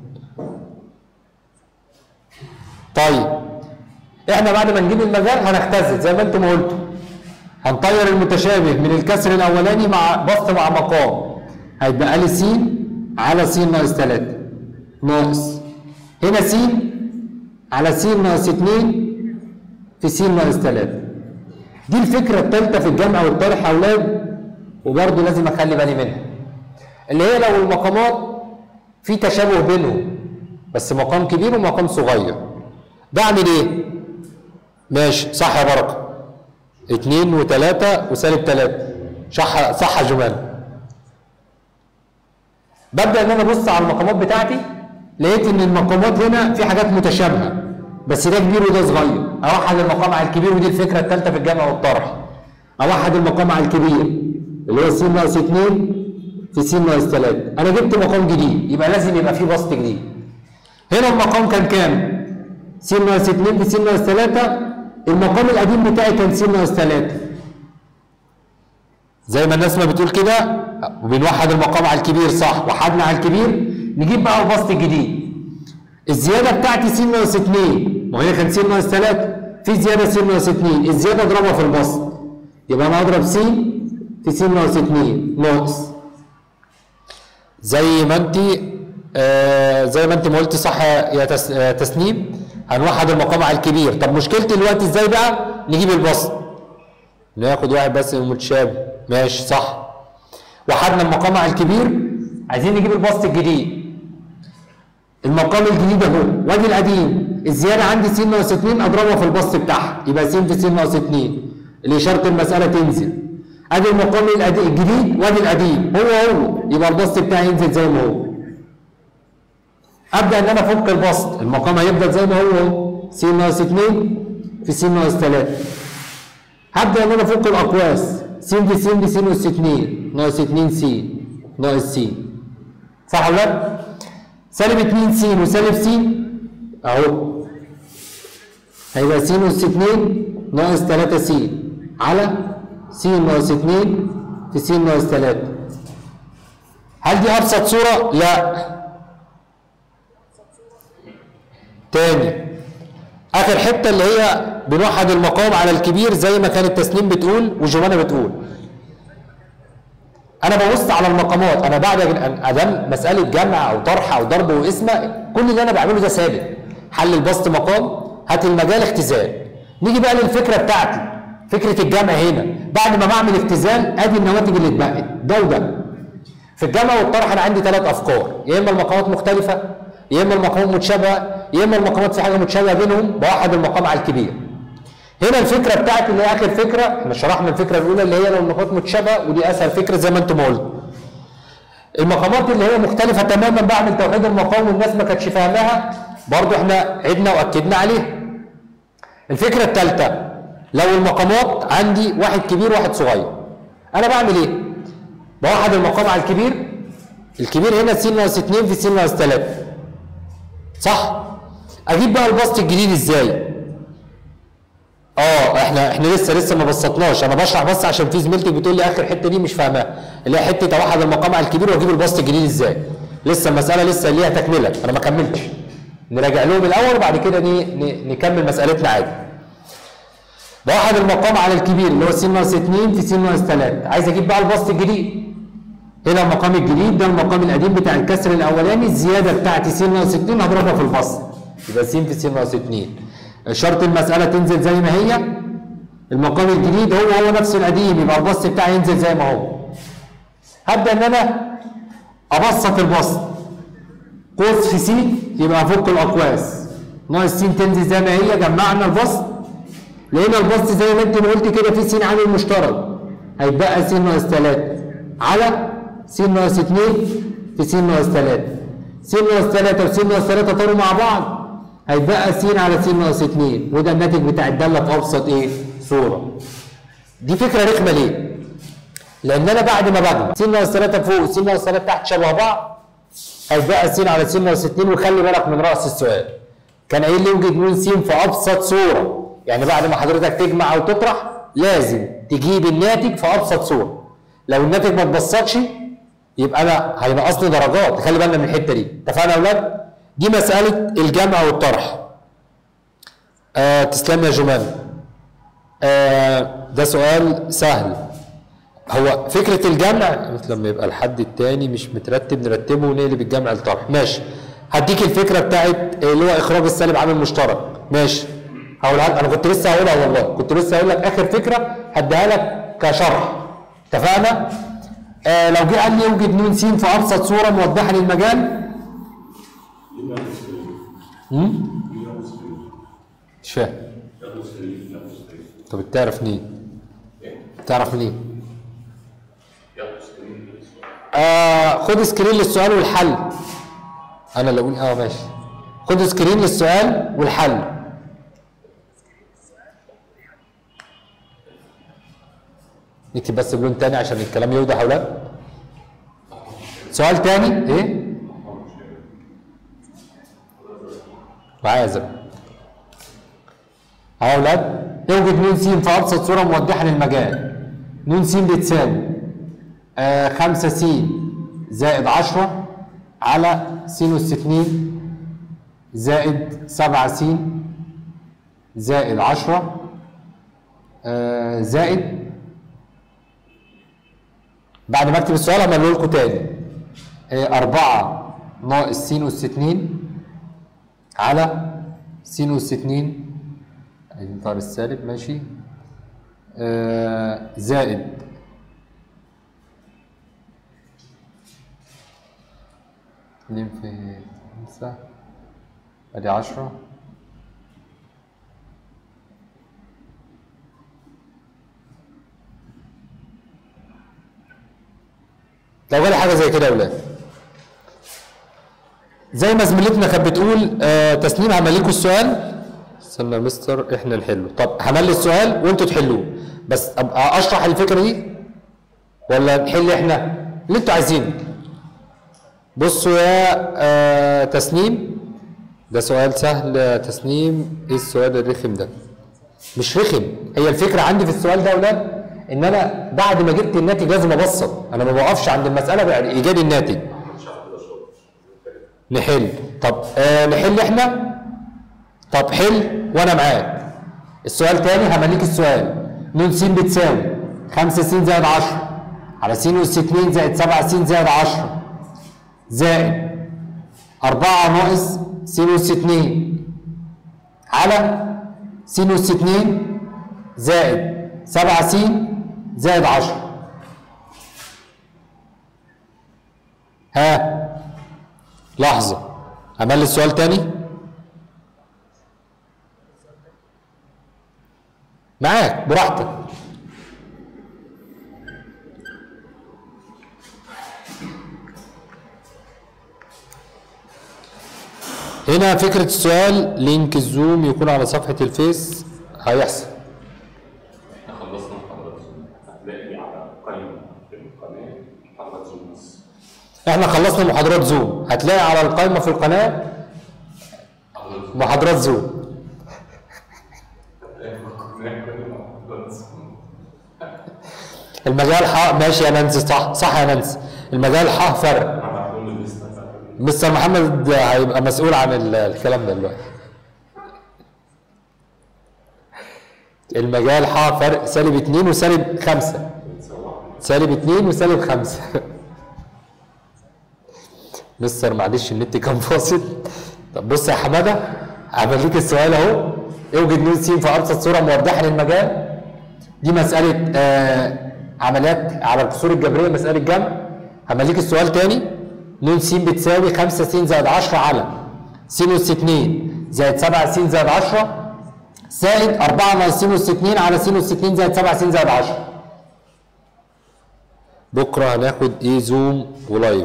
طيب احنا بعد ما نجيب المجال هنختزل زي ما انتم قلتوا. هنطير المتشابه من الكسر الاولاني مع بسط مع مقام. هيتبقى لي س على س ناقص 3 ناقص هنا س على س ناقص 2 في س ناقص 3. دي الفكره الثالثه في الجمع والطرح يا اولاد، وبرضه لازم اخلي بالي منها. اللي هي لو المقامات في تشابه بينهم بس مقام كبير ومقام صغير، بعمل ايه؟ ماشي صح يا بركه. 2 و3 وسالب 3 صح يا جمال. ببدا ان انا ابص على المقامات بتاعتي، لقيت ان المقامات هنا في حاجات متشابهه بس ده كبير وده صغير. اوحد المقام على الكبير، ودي الفكره الثالثه في الجمع والطرح. اوحد المقام على الكبير اللي هو س ناقص 2 في س ناقص 3. انا جبت مقام جديد يبقى لازم يبقى فيه بسط جديد. هنا المقام كان كام؟ س ناقص 2 في س ناقص 3. المقام القديم بتاعي كان س ناقص 3. زي ما الناس ما بتقول كده، وبنوحد المقام على الكبير صح، وحدنا على الكبير. نجيب بقى البسط الجديد. الزياده بتاعتي س ناقص 2، ما هي كان س ناقص 3، في زياده س ناقص 2، الزياده اضربها في البسط. يبقى انا اضرب س في س ناقص 2 ناقص زي ما انت ما قلت صح يا تسنيم. هنوحد المقام على الكبير. طب مشكلتي دلوقتي ازاي بقى نجيب البسط؟ ناخد واحد بس من المتشابه. ماشي صح. وحدنا المقام على الكبير، عايزين نجيب البسط الجديد. المقام الجديد اهو وادي القديم. الزياده عندي س ناقص 2 اضربها في البسط بتاعها يبقى س في س ناقص 2 اللي اشاره المساله تنزل. ادي المقام الجديد وادي القديم هو يبقى البسط بتاعي ينزل زي ما هو. ابدا ان انا افك البسط. المقام هيفضل زي ما هو س ناقص 2 في س ناقص 3. هبدا ان انا افك الاقواس. س في س في س ناقص 2 ناقص 2 س ناقص س. صح ولا لا؟ سالب 2 س وسالب س اهو هيبقى س أس 2 ناقص 3 س على س ناقص 2 في س ناقص 3. هل دي ابسط صوره؟ لا. تاني اخر حته اللي هي بنوحد المقام على الكبير زي ما كانت تسنيم بتقول وجوانا بتقول. انا ببص على المقامات. انا بعد ادام مساله جمع او طرح او ضرب وقسمه، كل اللي انا بعمله ده ثابت. حل البسط مقام، هات المجال اختزال. نيجي بقى للفكره بتاعتي، فكره الجمع هنا. بعد ما بعمل اختزال ادي النواتج اللي اتبقت ده وده. في الجمع والطرح انا عندي 3 افكار، يا اما المقامات مختلفه، يا اما المقامات متشابهه، يا اما المقامات في حاجه متشابهه بينهم بوحد المقام على الكبير. هنا الفكره بتاعتي اللي هي اخر فكره، احنا شرحنا الفكره الاولى اللي هي لو المقامات متشابهه، ودي اسهل فكره زي ما انتم ما قلتوا. المقامات اللي هي مختلفه تماما بعمل توحيد المقام والناس ما كانتش فاهماها، برضو احنا عدنا واكدنا عليها. الفكره الثالثه لو المقامات عندي واحد كبير وواحد صغير، انا بعمل ايه؟ بوحد المقام على الكبير. الكبير هنا س ناقص 2 في س ناقص 3 صح؟ اجيب بقى البسط الجديد ازاي؟ احنا لسه ما بسطناش. انا بشرح بس عشان في زميلتي بتقول لي اخر حته دي مش فاهماها، اللي هي حته اوحد المقام على الكبير واجيب البسط الجديد ازاي؟ لسه المساله لسه ليها تكمله، انا ما كملتش. نراجع لهم الاول وبعد كده نكمل مسالتنا عادي. بوحد المقام على الكبير اللي هو س ناقص 2 في س ناقص 3. عايز اجيب بقى البسط الجديد. هنا المقام الجديد ده المقام القديم بتاع الكسر الاولاني، الزياده بتاعتي س ناقص 2 هضربها في البسط يبقى س في س ناقص 2. شرط المساله تنزل زي ما هي. المقام الجديد هو نفس القديم يبقى البسط بتاعي ينزل زي ما هو. هبدا ان انا ابسط البسط. قوس في س يبقى افك الاقواس. ناقص س تنزل زي ما هي. جمعنا البسط لقينا البسط زي ما انت قلت كده في س عامل مشترك. هيتبقى س ناقص 3 على س ناقص 2 في س ناقص 3. س ناقص 3 وس ناقص 3 طاروا مع بعض هيتبقى س على س ناقص 2 وده الناتج بتاع الداله في ابسط ايه؟ صوره. دي فكره رخمه ليه؟ لان انا بعد ما بجمع س ناقص 3 فوق وس ناقص 3 تحت شبه بعض هيتبقى س على س ناقص 2. وخلي بالك من راس السؤال كان قايل لي يوجد ن س في ابسط صوره، يعني بعد ما حضرتك تجمع او تطرح لازم تجيب الناتج في ابسط صوره. لو الناتج ما اتبسطش يبقى انا هينقصني درجات. خلي بالنا من الحته دي. اتفقنا يا اولاد؟ دي مساله الجمع والطرح. تسلم يا جمال. ده سؤال سهل. هو فكره الجمع لما يبقى الحد الثاني مش مترتب نرتبه ونقلب الجمع لطرح. ماشي. هديك الفكره بتاعت اللي هو اخراج السالب عامل مشترك. ماشي. هقولها لك. انا كنت لسه هقولها والله. كنت لسه هقول لك اخر فكره هديها لك كشرح. اتفقنا؟ لو جه قال لي يوجد ن س في ابسط صوره موضحه للمجال. مش فاهم. طب بتعرف منين؟ بتعرف منين؟ خد سكرين للسؤال والحل. انا اللي اقول ماشي. خد سكرين للسؤال والحل. نكتب بس بلون تاني عشان الكلام يوضح يا اولاد. سؤال تاني ايه؟ معايا زلمه. اهو يا اولاد يوجد ن س في ابسط صوره موضحه للمجال. ن س بتساوي 5 س زائد 10 على س أس 2 زائد 7 س زائد 10 زائد بعد ما اكتب السؤال هعمله لكم تاني 4 ناقص س أس 2 على س أس 2 الانتظار السالب ماشي زائد اتنين في 5 ادي 10 لو جالي حاجه زي كده يا ولاد زي ما زميلتنا كانت بتقول تسنيم هعمل لكم السؤال. استنى يا مستر احنا نحله. طب هعمل السؤال وانتوا تحلوه بس ابقى اشرح الفكره دي ولا نحل احنا اللي انتوا عايزينه. بصوا يا تسنيم ده سؤال سهل يا تسنيم. ايه السؤال الرخم ده؟ مش رخم. هي الفكره عندي في السؤال ده يا ولاد ان انا بعد ما جبت الناتج لازم ابسط. انا ما بوقفش عند المساله بعد ايجاد الناتج. نحل. طب نحل احنا. طب حل وانا معاك. السؤال تاني همليك السؤال. ن س بتساوي 5 س زائد 10 على س أس 2 زائد 7 س زائد 10 زائد 4 ناقص س أس 2 على س أس 2 زائد 7 س زائد 10. ها لحظة أمل السؤال تاني معاك براحتك. هنا فكرة السؤال لينك الزوم يكون على صفحة الفيس هيحصل. احنا خلصنا محاضرات زوم هتلاقي على قائمة في القناة محاضرات زوم بس. احنا خلصنا محاضرات زوم هتلاقي على القائمة في القناة محاضرات زوم. المجال ماشي يا نانسي صح يا نانسي. المجال فرق. مستر محمد هيبقى مسؤول عن الكلام ده دلوقتي. المجال ح فرق سالب 2 وسالب 5. سالب 2 وسالب 5. مستر معلش النت كان فاصل. طب بص يا حماده، عمل لك السؤال اهو، اوجد ن س في ابسط صوره موضحه للمجال. دي مساله عمليات على الكسور الجبريه، مساله جمع. عمل لك السؤال تاني، ن س بتساوي 5 س زائد 10 على سينوس 2 زائد 7 س زائد 10 زائد 4 ناقص سينوس 2 على سينوس 2 زائد 7 س زائد 10. بكره هناخد ايه زوم ولايف.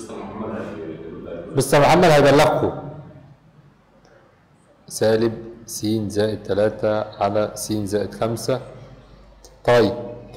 مستر محمد هيبلغكم. سالب س زائد 3 على س زائد 5. طيب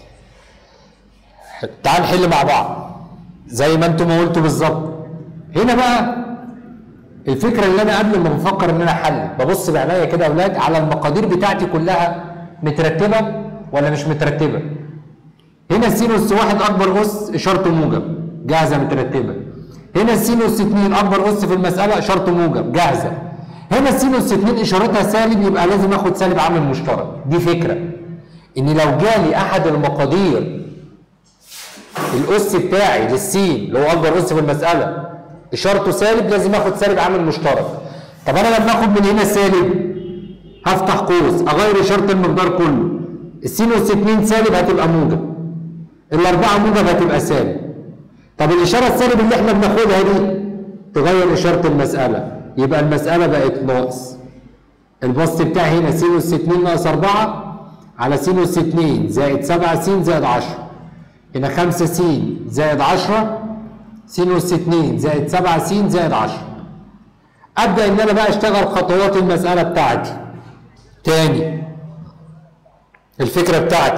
تعال نحل مع بعض زي ما انتم ما قلتوا بالظبط. هنا بقى الفكره اللي انا قبل ما بفكر ان انا احل ببص بعناية كده يا اولاد على المقادير بتاعتي كلها مترتبه ولا مش مترتبه. هنا السينوس 1 اكبر اس اشارته موجب جاهزه مترتبه. هنا السينوس 2 اكبر اس في المساله اشارته موجب جاهزه. هنا السينوس 2 اشارتها سالب يبقى لازم اخد سالب عامل مشترك. دي فكره ان لو جالي احد المقادير الاس بتاعي للسين اللي هو اكبر اس في المساله اشارته سالب لازم اخد سالب عامل مشترك. طب انا لما اخد من هنا سالب هفتح قوس اغير اشاره المقدار كله. السينوس 2 سالب هتبقى موجب، الاربعه موجب هتبقى سالب. طب الاشاره السالب اللي احنا بناخدها دي تغير اشاره المساله يبقى المساله بقت ناقص. البسط بتاعي هنا سينوس 2 ناقص 4 على سينوس 2 زائد 7 س زائد 10. هنا 5 س زائد 10 سينوس 2 زائد 7 س زائد 10. ابدا ان انا بقى اشتغل خطوات المساله بتاعتي. تاني الفكره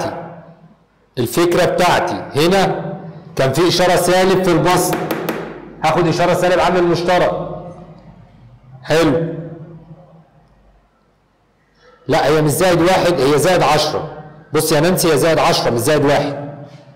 بتاعتي هنا كان في اشاره سالب في البسط، هاخد اشاره سالب عامل مشترك. حلو. لا هي مش زائد 1 هي زائد 10. بص يا نانسي هي زائد 10 مش زائد 1.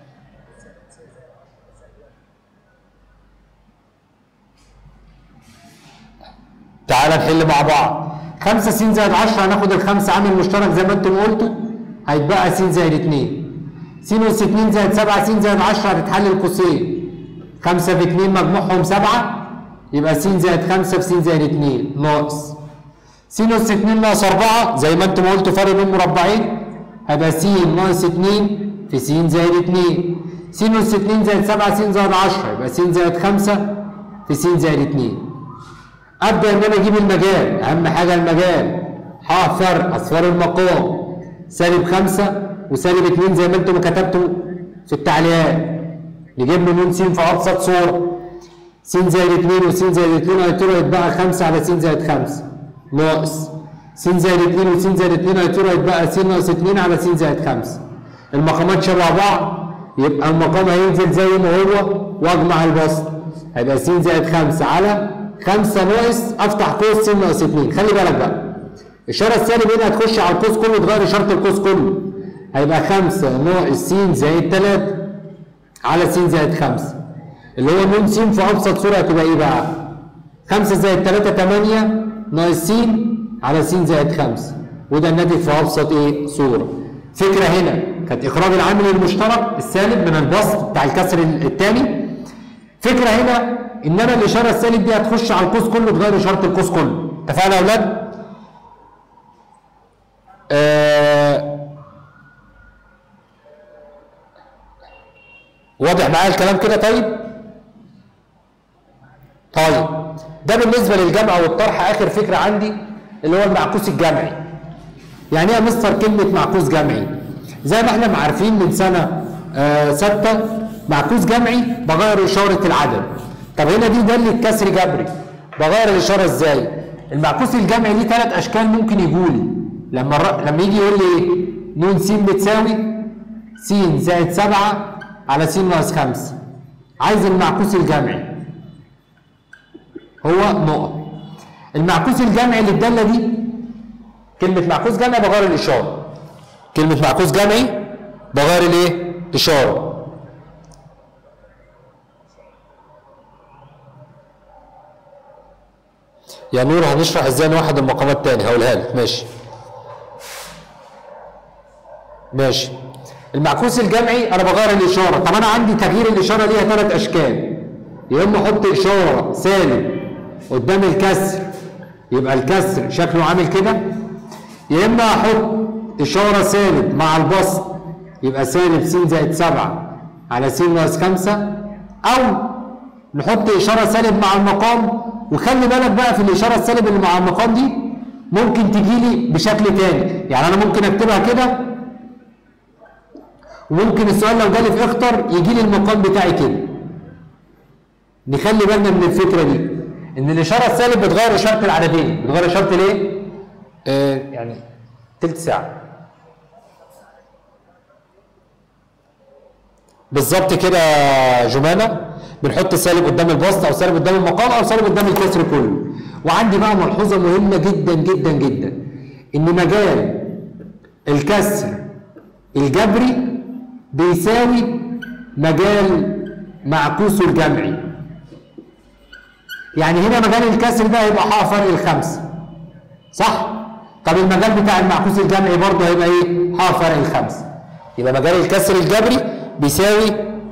تعال نحل مع بعض. 5 س زائد 10 هناخد الخمسه عامل مشترك زي ما انتم قلتوا هيتبقى س زائد 2. سينوس 2 زائد 7 س زائد 10 هتتحل القوسين. 5 في 2 مجموعهم 7 يبقى س زائد 5 في س زائد 2 ناقص سينوس 2 ناقص 4 زي ما انتم قلتوا فرق بين مربعين هيبقى س ناقص 2 في س زائد 2. سينوس 2 زائد 7 س زائد 10 يبقى س زائد 5 في س زائد 2. ابدا ان انا اجيب المجال، اهم حاجه المجال. ح فرق اصفار المقام سالب 5 وسالب 2 زي ما انتم كتبتوا في التعليقات. نجيب له ن س في ابسط صوره س زائد 2 وس زائد 2 هيطيروا يتبقى 5 على س زائد 5 ناقص س زائد 2 وس زائد 2 هيطيروا يتبقى س ناقص 2 على س زائد 5. المقامات شبه بعض يبقى المقام هينزل زي ما هو واجمع البسط هيبقى س زائد 5 على 5 ناقص افتح قوس س ناقص 2. خلي بالك بقى الاشاره السالب هنا هتخش على القوس كله تغير اشاره القوس كله هيبقى 5 ناقص س زائد 3 على س زائد 5 اللي هو ن س في ابسط صوره هتبقى ايه بقى؟ 5 زائد 3 8 ناقص س على س زائد 5 وده الناتج في ابسط ايه؟ صوره. فكره هنا كانت اخراج العامل المشترك السالب من البسط بتاع الكسر الثاني. فكره هنا ان انا الاشاره السالب دي هتخش على القوس كله تغير اشاره القوس كله. اتفقنا يا اولاد؟ واضح معايا الكلام كده؟ طيب ده بالنسبه للجمع والطرح. اخر فكره عندي اللي هو المعكوس الجمعي. يعني ايه يا مستر كلمه معكوس جمعي؟ زي ما احنا عارفين من سنه 6 معكوس جمعي بغير اشاره العدد. طب هنا دي داله كسر جبري بغير الاشاره ازاي؟ المعكوس الجمعي ليه 3 اشكال ممكن يجولي. لما يجي يقول لي ايه؟ ن س بتساوي س زائد 7 على س ناقص 5. عايز المعكوس الجمعي هو نقط. المعكوس الجمعي للداله دي كلمه معكوس جمعي بغير الاشاره. كلمه معكوس جمعي بغير الايه؟ اشاره. يا نور هنشرح ازاي نوحد المقامات تاني هقولها لك ماشي. ماشي. المعكوس الجمعي انا بغير الاشاره. طب انا عندي تغيير الاشاره ليها 3 اشكال. يا اما احط اشاره سالب قدام الكسر يبقى الكسر شكله عامل كده، يا اما احط اشاره سالب مع البسط يبقى سالب س زائد 7 على س ناقص 5، او نحط اشاره سالب مع المقام. وخلي بالك بقى في الاشاره السالب اللي مع المقام دي ممكن تجي لي بشكل تاني، يعني انا ممكن اكتبها كده، وممكن السؤال لو جالي في اختر يجي لي المقام بتاعي كده. نخلي بالنا من الفكره دي ان الاشاره السالب بتغير اشاره العددين. بتغير اشاره الايه؟ يعني تلت ساعه بالظبط كده يا جمانه. بنحط سالب قدام البسط او سالب قدام المقام او سالب قدام الكسر كله. وعندي بقى ملحوظه مهمه جدا جدا جدا، ان مجال الكسر الجبري بيساوي مجال معكوسه الجمعي. يعني هنا مجال الكسر ده هيبقى ح فرق الخمسه، صح؟ طب المجال بتاع المعكوس الجمعي برضه هيبقى ايه؟ ح فرق الخمسه. يبقى مجال الكسر الجبري بيساوي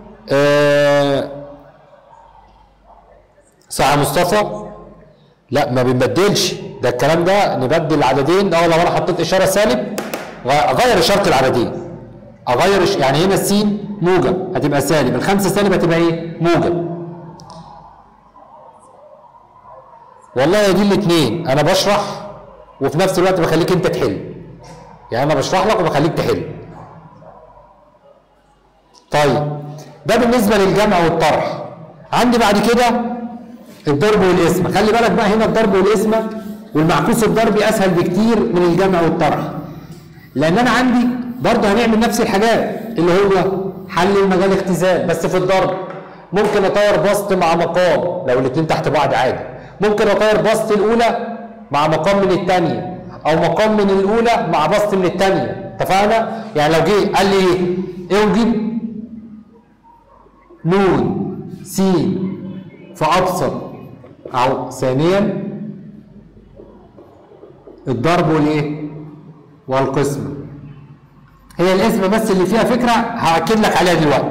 صح يا مصطفى؟ لا ما بنبدلش، ده الكلام ده نبدل العددين. لو انا حطيت اشاره سالب اغير اشاره العددين، اغير يعني هنا السين موجب هتبقى سالب، الخمسه سالب هتبقى ايه؟ موجب. والله يا دي الاثنين انا بشرح وفي نفس الوقت بخليك انت تحل، يعني انا بشرح لك وبخليك تحل. طيب ده بالنسبه للجمع والطرح. عندي بعد كده الضرب والقسمه. خلي بالك بقى هنا الضرب والقسمه والمعكوس الضربي اسهل بكتير من الجمع والطرح، لان انا عندي برضه هنعمل نفس الحاجات اللي هو حل المجال اختزال. بس في الضرب ممكن اطير بسط مع مقام لو الاثنين تحت بعض عادي، ممكن اطير بسط الاولى مع مقام من الثانيه، او مقام من الاولى مع بسط من الثانيه. اتفقنا؟ يعني لو جه قال لي ايه اوجد نون س فابسط او ثانيا الضرب والايه؟ والقسمه. هي القسمه بس اللي فيها فكره هاكد لك عليها دلوقتي.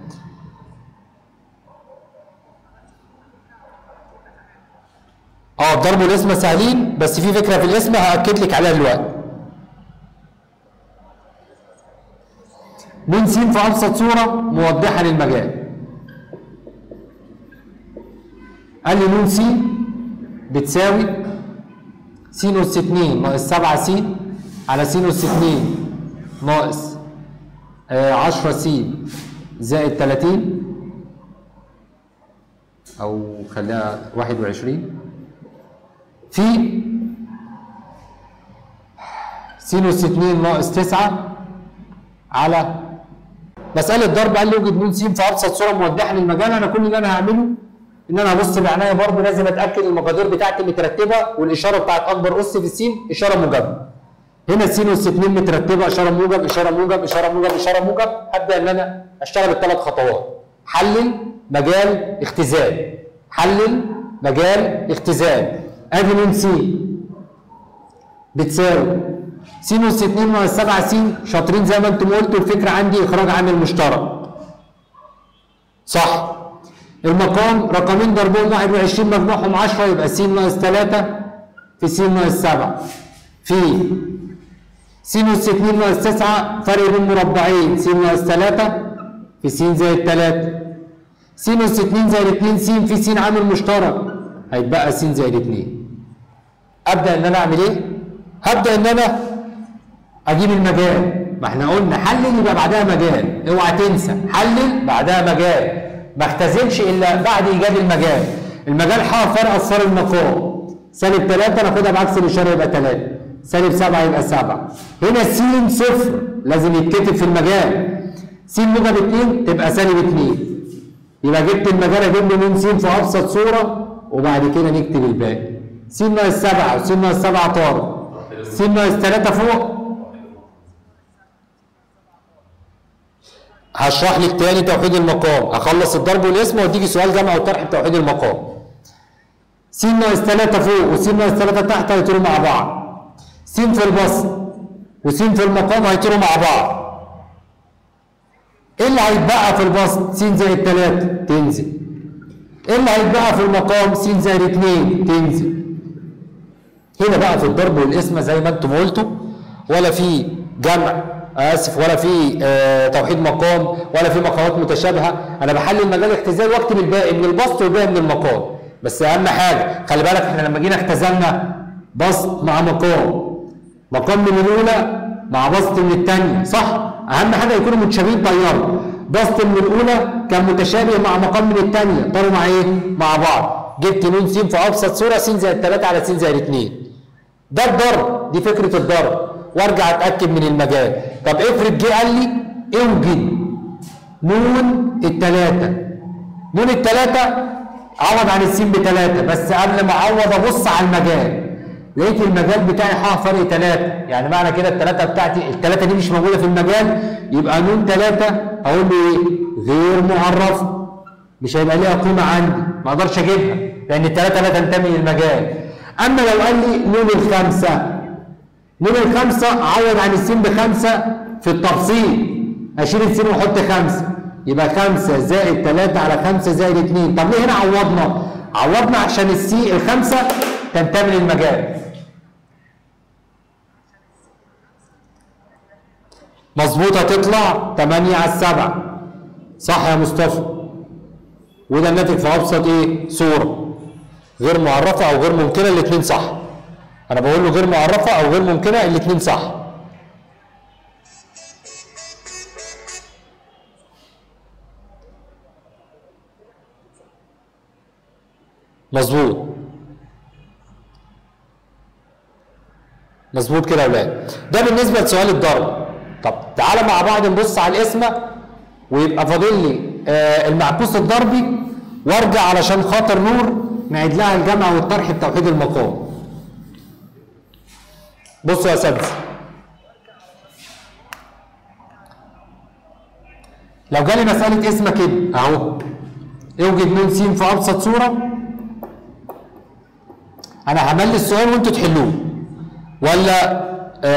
الضرب والقسمه سهلين، بس في فكره في القسمه هاكد لك عليها دلوقتي. نون س في ابسط صوره موضحه للمجال. قال لي نون س بتساوي س أس 2 ناقص 7 س على س أس 2 ناقص 10 س زائد 30 أو خليها 21 في س أس 2 ناقص 9 على مسألة ضرب. قال لي يوجد نون س في أبسط صورة موضحة للمجال. أنا كل اللي أنا هعمله ان انا هبص بعنايه برضه، لازم اتاكد المقادير بتاعتي مترتبه والاشاره بتاعت اكبر اس في السين اشاره موجبه. هنا س اس 2 مترتبه اشاره موجب اشاره موجب اشاره موجب اشاره موجب. هبدا ان انا اشتغل الثلاث خطوات. حلل مجال اختزال، حلل مجال اختزال. ادي نون س بتساوي س اس 2 ناقص 7 س. شاطرين زي ما انتم قلتوا. الفكره عندي اخراج عامل مشترك، صح؟ المقام رقمين ضربهم 21 مجموعهم 10 يبقى س ناقص 3 في س ناقص 7 في س أس 2 ناقص 9 فرق بين مربعين س ناقص 3 في س زائد 3. س أس 2 زائد 2 س في س عامل مشترك هيتبقى س زائد 2. ابدا ان انا اعمل ايه؟ هبدا ان انا اجيب المجال. ما احنا قلنا حلل يبقى بعدها مجال، اوعى تنسى حلل بعدها مجال. ما اختزلش الا بعد ايجاد المجال. المجال ح فرق اصفار المقام. سالب 3 ناخدها بعكس الاشاره يبقى 3، سالب 7 يبقى 7. هنا س صفر لازم يتكتب في المجال. س موجب 2 تبقى سالب 2. يبقى جبت المجال اجيب له نون س في ابسط صوره وبعد كده نكتب الباقي. س ناقص 7 وس ناقص 7 طار. س ناقص 3 فوق. هشرح لك تاني توحيد المقام. اخلص الضرب والقسمه واديكي سؤال جمع وطرح بتوحيد المقام. س ناقص 3 فوق وس ناقص 3 تحت هيطيروا مع بعض. س في البسط وس في المقام هيطيروا مع بعض. ايه اللي هيتبقى في البسط؟ س زائد 3 تنزل. ايه اللي هيتبقى في المقام؟ س زائد 2 تنزل. هنا بقى في الضرب والقسمه زي ما انتم قلتوا، ولا في جمع ولا في توحيد مقام، ولا في مقامات متشابهه. انا بحلل مجال اختزال واكتب الباقي من البسط والباقي من المقام. بس اهم حاجه خلي بالك، احنا لما جينا اختزلنا بسط مع مقام من الاولى مع بسط من الثانيه، صح؟ اهم حاجه يكونوا متشابهين طياروا. بسط من الاولى كان متشابه مع مقام من الثانيه، طاروا مع ايه؟ مع بعض. جبت ن س في ابسط صوره س زائد 3 على س زائد 2. ده الضرب، دي فكره الضرب، وارجع اتاكد من المجال. طب افرض جه قال لي اوجد نون الثلاثه. نون الثلاثه عوض عن السين ب3، بس قبل ما اعوض ابص على المجال. لقيت المجال بتاعي فرق 3، يعني معنى كده الثلاثه بتاعتي، الثلاثه دي مش موجوده في المجال، يبقى نون 3 اقول له ايه؟ غير معرفه. مش هيبقى ليها قيمه عندي، ما اقدرش اجيبها لان الثلاثه لا تنتمي للمجال. اما لو قال لي نون الخمسه، نون الخمسه عوض عن السين ب5 في التفصيل، اشيل السين واحط 5، يبقى 5 زائد 3 على 5 زائد 2. طب ليه هنا عوضنا؟ عوضنا عشان الخمسه تنتمي للمجال. مظبوطه، تطلع 8 على 7. صح يا مصطفى؟ وده الناتج في ابسط ايه؟ صوره. غير معرفه او غير ممكنه، الاثنين صح. انا بقول له غير معرفه او غير ممكنه، الاثنين صح. مظبوط. مظبوط كده يا اولاد. ده بالنسبه لسؤال الضرب. طب تعالى مع بعض نبص على القسمه، ويبقى فاضل لي المعكوس الضربي، وارجع علشان خاطر نور نعيد لها الجمع والطرح بتوحيد المقام. بصوا يا اساتذه، لو جالي مساله قسمه كده اهو، اوجد ن س في ابسط صوره، انا هملي السؤال وانتوا تحلوه، ولا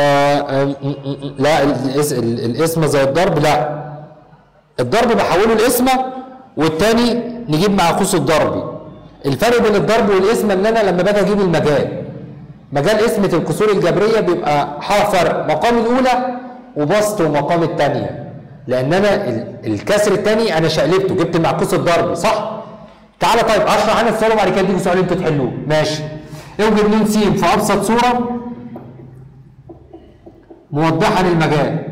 لا القسمه زي الضرب؟ لا، الضرب بحوله لقسمه، والتاني نجيب معكوس الضربي. الفرق بين الضرب والقسمه ان انا لما باجي اجيب المجال، مجال قسمه الكسور الجبريه بيبقى فرق مقام الاولى وبسط ومقام الثانيه، لان انا الكسر الثاني انا شقلبته، جبت معكوس الضربي، صح؟ تعالى طيب اشرح انا السؤال وبعد كده اديكم سؤال انتوا تحلوه، ماشي؟ اوجد ن س في ابسط صوره موضحه للمجال.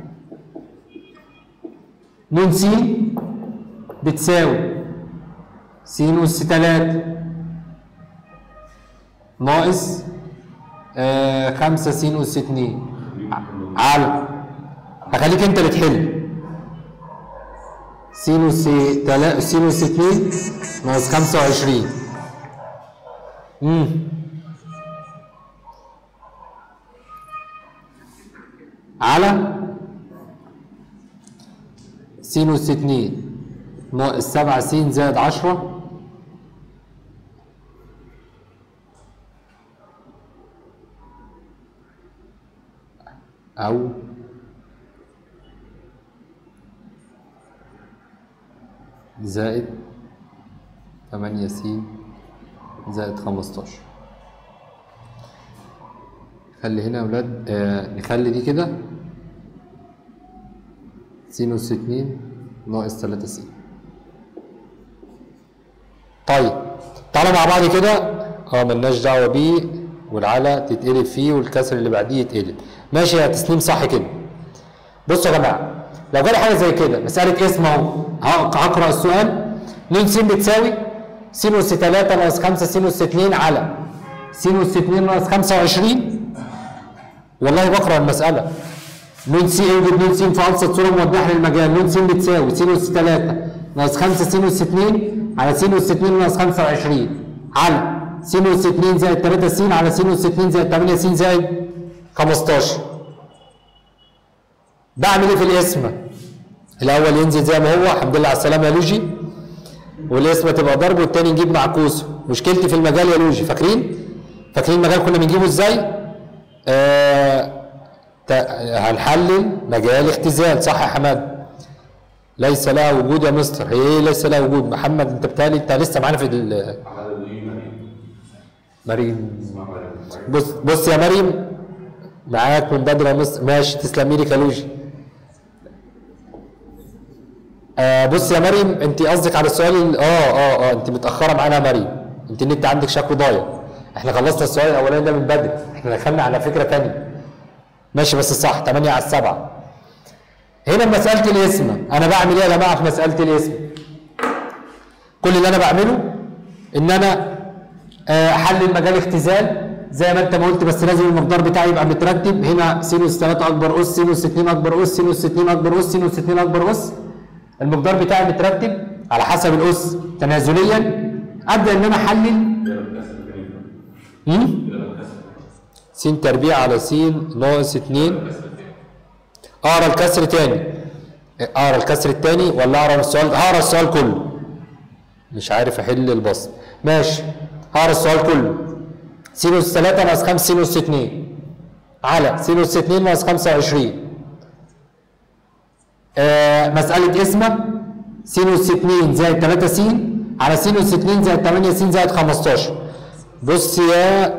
ن س بتساوي س أس 3 ناقص 5 س أس 2 على، هخليك انت اللي تحل، س أس 2 ناقص 25 على س أس 2 ناقص 7 س زائد 10 أو زائد 8 س زائد 15. خلي هنا يا ولاد نخلي دي كده س أس 2 ناقص 3 س. طيب تعالوا مع بعض كده، ملناش دعوه بيه، والعلى تتقلب فيه والكسر اللي بعديه يتقلب، ماشي يا تسليم؟ صح كده. بصوا يا جماعه، لو جالي حاجه زي كده مساله اسم اهو، هقرا السؤال. ن س بتساوي س أس 3 ناقص 5 س أس 2 على س أس 2 ناقص 25. والله بقرا المساله. ن س اوجد ن س في ابسط صوره موضحه للمجال. ن س بتساوي س أس 3 ناقص 5 س أس 2 على س أس 2 ناقص 25 على س أس 2 زائد 3 س على س أس 2 زائد 8 س زائد 15. بعمل ايه في القسمه؟ الاول ينزل زي ما هو، الحمد لله على السلامه يا لوجي، والقسمه تبقى ضرب والتاني نجيب معكوسه. مشكلتي في المجال يا لوجي، فاكرين المجال كنا بنجيبه ازاي؟ هنحلل مجال اختزال، صح يا حماد؟ ليس لها وجود يا مستر. هي ايه ليس لها وجود؟ محمد انت بتهيألي انت لسه معانا في مريم. بص يا مريم، معاك من بدري يا مستر. ماشي تسلمي لي كالوجي. بص يا مريم، انت قصدك على السؤال انت متاخره معانا يا مريم، انت النت عندك شكله ضايع. احنا خلصنا السؤال الاولاني ده من بدري، احنا دخلنا على فكره ثانيه. ماشي بس صح 8 على 7. هنا مساله الاسم انا بعمل ايه يا جماعه في مساله الاسم؟ كل اللي انا بعمله ان انا احلل مجال اختزال زي ما انت ما قلت، بس لازم المقدار بتاعي يبقى مترتب. هنا سينوس 3 اكبر اس، سينوس 2 اكبر اس، سينوس 2 اكبر اس، سينوس 2 اكبر اس. المقدار بتاعي مترتب على حسب الاس تنازليا. ابدا ان انا احلل س تربيع على س ناقص 2. اقرا الكسر تاني، اقرا الكسر التاني ولا اقرا السؤال؟ هقرا السؤال كله، مش عارف احل البسط. ماشي هقرا السؤال كله. سينوس 3 ناقص 5 سينوس 2 على سينوس 2 ناقص 25. مسألة اسمها سينوس 2 زائد 3 س على سينوس 2 زائد 8 س زائد 15. بص يا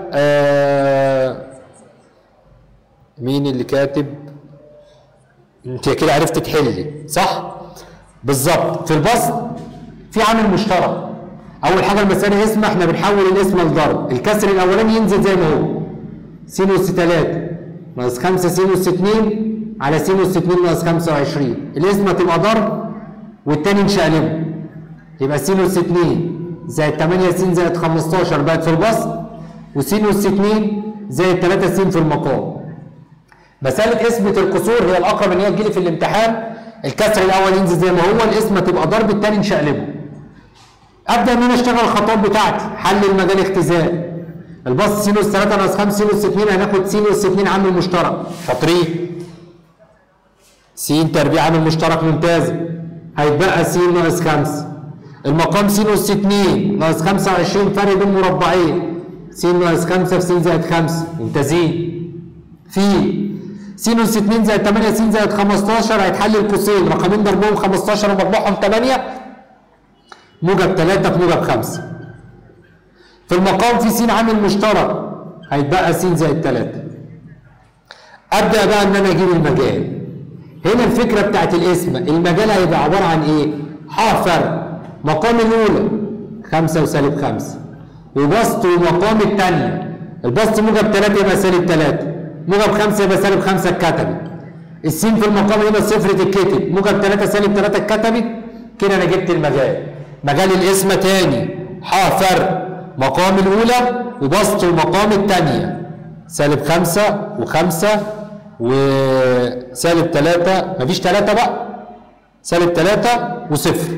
مين اللي كاتب؟ انت كده عرفت تحلي صح؟ بالظبط. في البسط في عامل مشترك. اول حاجه المساله اسم، احنا بنحول الاسم لضرب. الكسر الاولاني ينزل زي ما هو، سينوس 3 ناقص 5 سينوس 2 على سينوس 2 ناقص 25. الاسم هتبقى ضرب والتاني نشقلبه، يبقى سينوس 2 زائد 8 س زائد 15 بقت في البسط، وسينوس 2 زائد 3 س في المقام. مسألة اسمة القصور هي الأقرب إن هي تجيلي في الامتحان. الكسر الأول ينزل زي ما هو، الاسم تبقى ضرب، التاني نشقلبه. أبدأ إن أنا أشتغل الخطوات بتاعتي. حل المجال اختزال. البسط سينوس 3 ناقص 5 سينوس 2، هناخد سينوس 2 عامل مشترك. شاطرين. س تربيع عامل مشترك ممتاز. هيتبقى س ناقص 5. المقام سينوس 2 ناقص 25 فرق بين مربعين. س ناقص 5 في س زائد 5 ممتازين. في سينوس 2 زائد 8 س زائد 15 هيتحل القوسين، رقمين ضربهم 15 ومجموعهم 8، موجب 3 في موجب 5. في المقام في س عامل مشترك، هيتبقى س زائد 3. ابدا بقى ان انا اجيب المجال. هنا الفكره بتاعت الاسم، المجال هيبقى عباره عن ايه؟ ح فرق مقام الاولى 5 وسالب 5، وبسط ومقام الثانيه. البسط موجب 3 يبقى سالب 3، موجب 5 يبقى سالب 5 اتكتبت. السين في المقام هنا صفر تتكتب، موجب 3 سالب 3 اتكتبت. كده انا جبت المجال. مجال الاسم تاني ح فرق مقام الاولى وبسط ومقام الثانيه، سالب 5 و5 وسالب 3، مفيش 3 بقى، سالب 3 وصفر.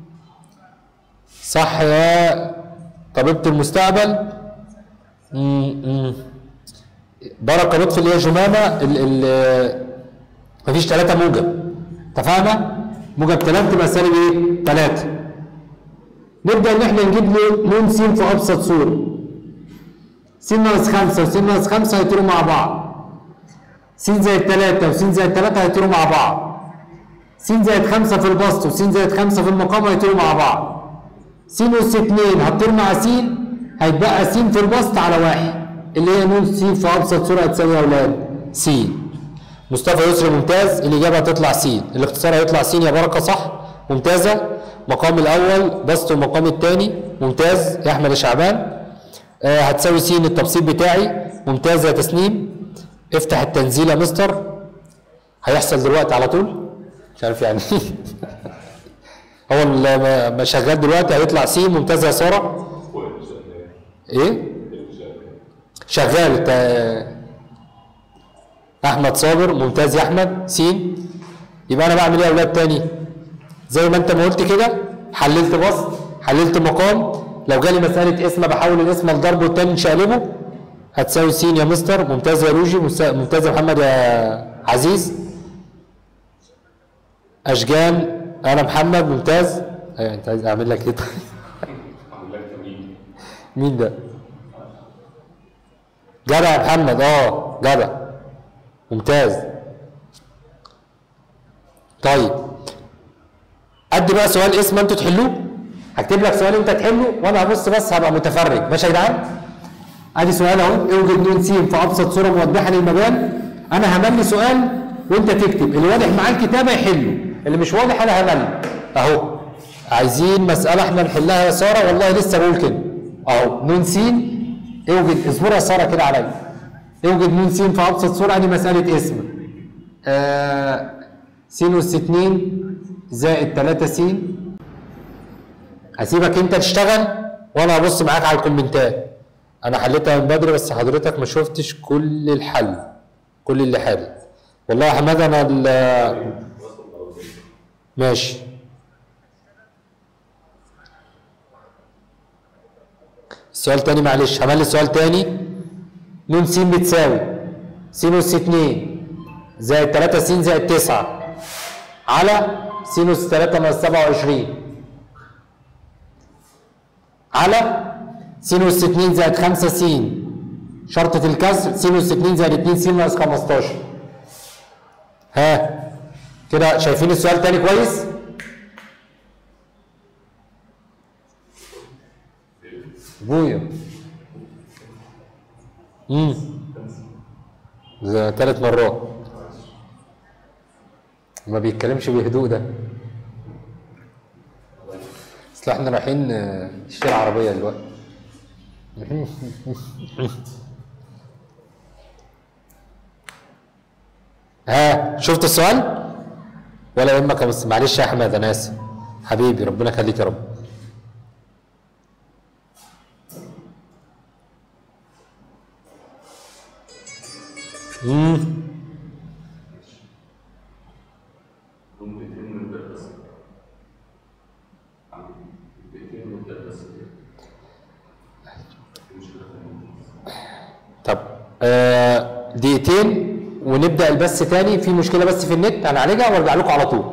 صح يا طبيبة المستقبل؟ بركة لطفي اللي هي جمانة. مفيش 3 موجب، اتفقنا؟ موجب 3 تبقى سالب ايه؟ 3. نبدأ إن احنا نجيب له نون س في أبسط صورة. س ناقص 5 وس ناقص 5 هيطيروا مع بعض. س زائد 3 وس زائد 3 هيطيروا مع بعض. س زائد 5 في البسط وس زائد 5 في المقام هيطيروا مع بعض. س أس 2 هتطير مع س، هيتبقى س في البسط على 1 اللي هي نون س في أبسط صورة هتساوي يا أولاد س. مصطفى يسري ممتاز، الإجابة هتطلع س، الاختصار هيطلع س يا بركة صح، ممتازة. مقام الأول بسط المقام الثاني ممتاز يا أحمد يا شعبان. هتساوي س التبسيط بتاعي، ممتاز يا تسنيم. افتح التنزيل يا مستر، هيحصل دلوقتي على طول، مش عارف يعني هو ما شغال دلوقتي، هيطلع س. ممتاز يا سارة. ايه؟ شغال. احمد صابر ممتاز يا احمد س. يبقى انا بعمل ايه يا اولاد تاني؟ زي ما انت ما قلت كده، حللت بسط، حللت مقام. لو جالي مساله اسم بحول الاسم لضرب والتاني نشقلبه، هتساوي س يا مستر. ممتاز يا روجي، ممتاز يا محمد يا عزيز. اشجان انا محمد ممتاز. انت عايز اعمل لك ايه طيب؟ اعمل لك تمرين. مين ده؟ جدع يا محمد، جدع ممتاز. طيب ادي بقى سؤال اسم انتوا تحلوه، هكتب لك سؤال انت تحله وانا هبص بس هبقى متفرج، ماشي يا جدعان؟ ادي سؤال اهو، اوجد ن س في ابسط صوره موضحه للمجال. انا هملي سؤال وانت تكتب، اللي واضح معاه الكتابه يحله، اللي مش واضح انا هملي اهو. عايزين مساله احنا نحلها يا ساره، والله لسه بقول كده اهو. ن س اوجد، اصبر يا ساره كده عليا، اوجد ن س في ابسط صوره. ادي مساله اسم س اس 2 زائد 3 س. هسيبك انت تشتغل وانا هبص معاك على الكومنتات. انا حليتها من بدري بس حضرتك ما شفتش كل الحل، كل اللي حل. والله يا حماد انا ماشي. السؤال تاني معلش، هملي السؤال تاني. ن س بتساوي س اس 2 زائد 3 س زائد 9 على س اس 3 ناقص 27 على س اس 2 زائد 5 س شرطة الكسر س اس 2 زائد 2 س ناقص 15. ها كده شايفين السؤال تاني كويس؟ بويا ده 3 مرات، ما بيتكلمش بهدوء ده. اصل احنا رايحين نشتري عربيه دلوقتي. ها شفت السؤال؟ ولا يهمك بس معلش يا احمد انا اسف حبيبي، ربنا يخليك يا رب. طب دقيقتين ونبدا البث تاني. في مشكله بس في النت هنعالجها وارجع لكم على طول.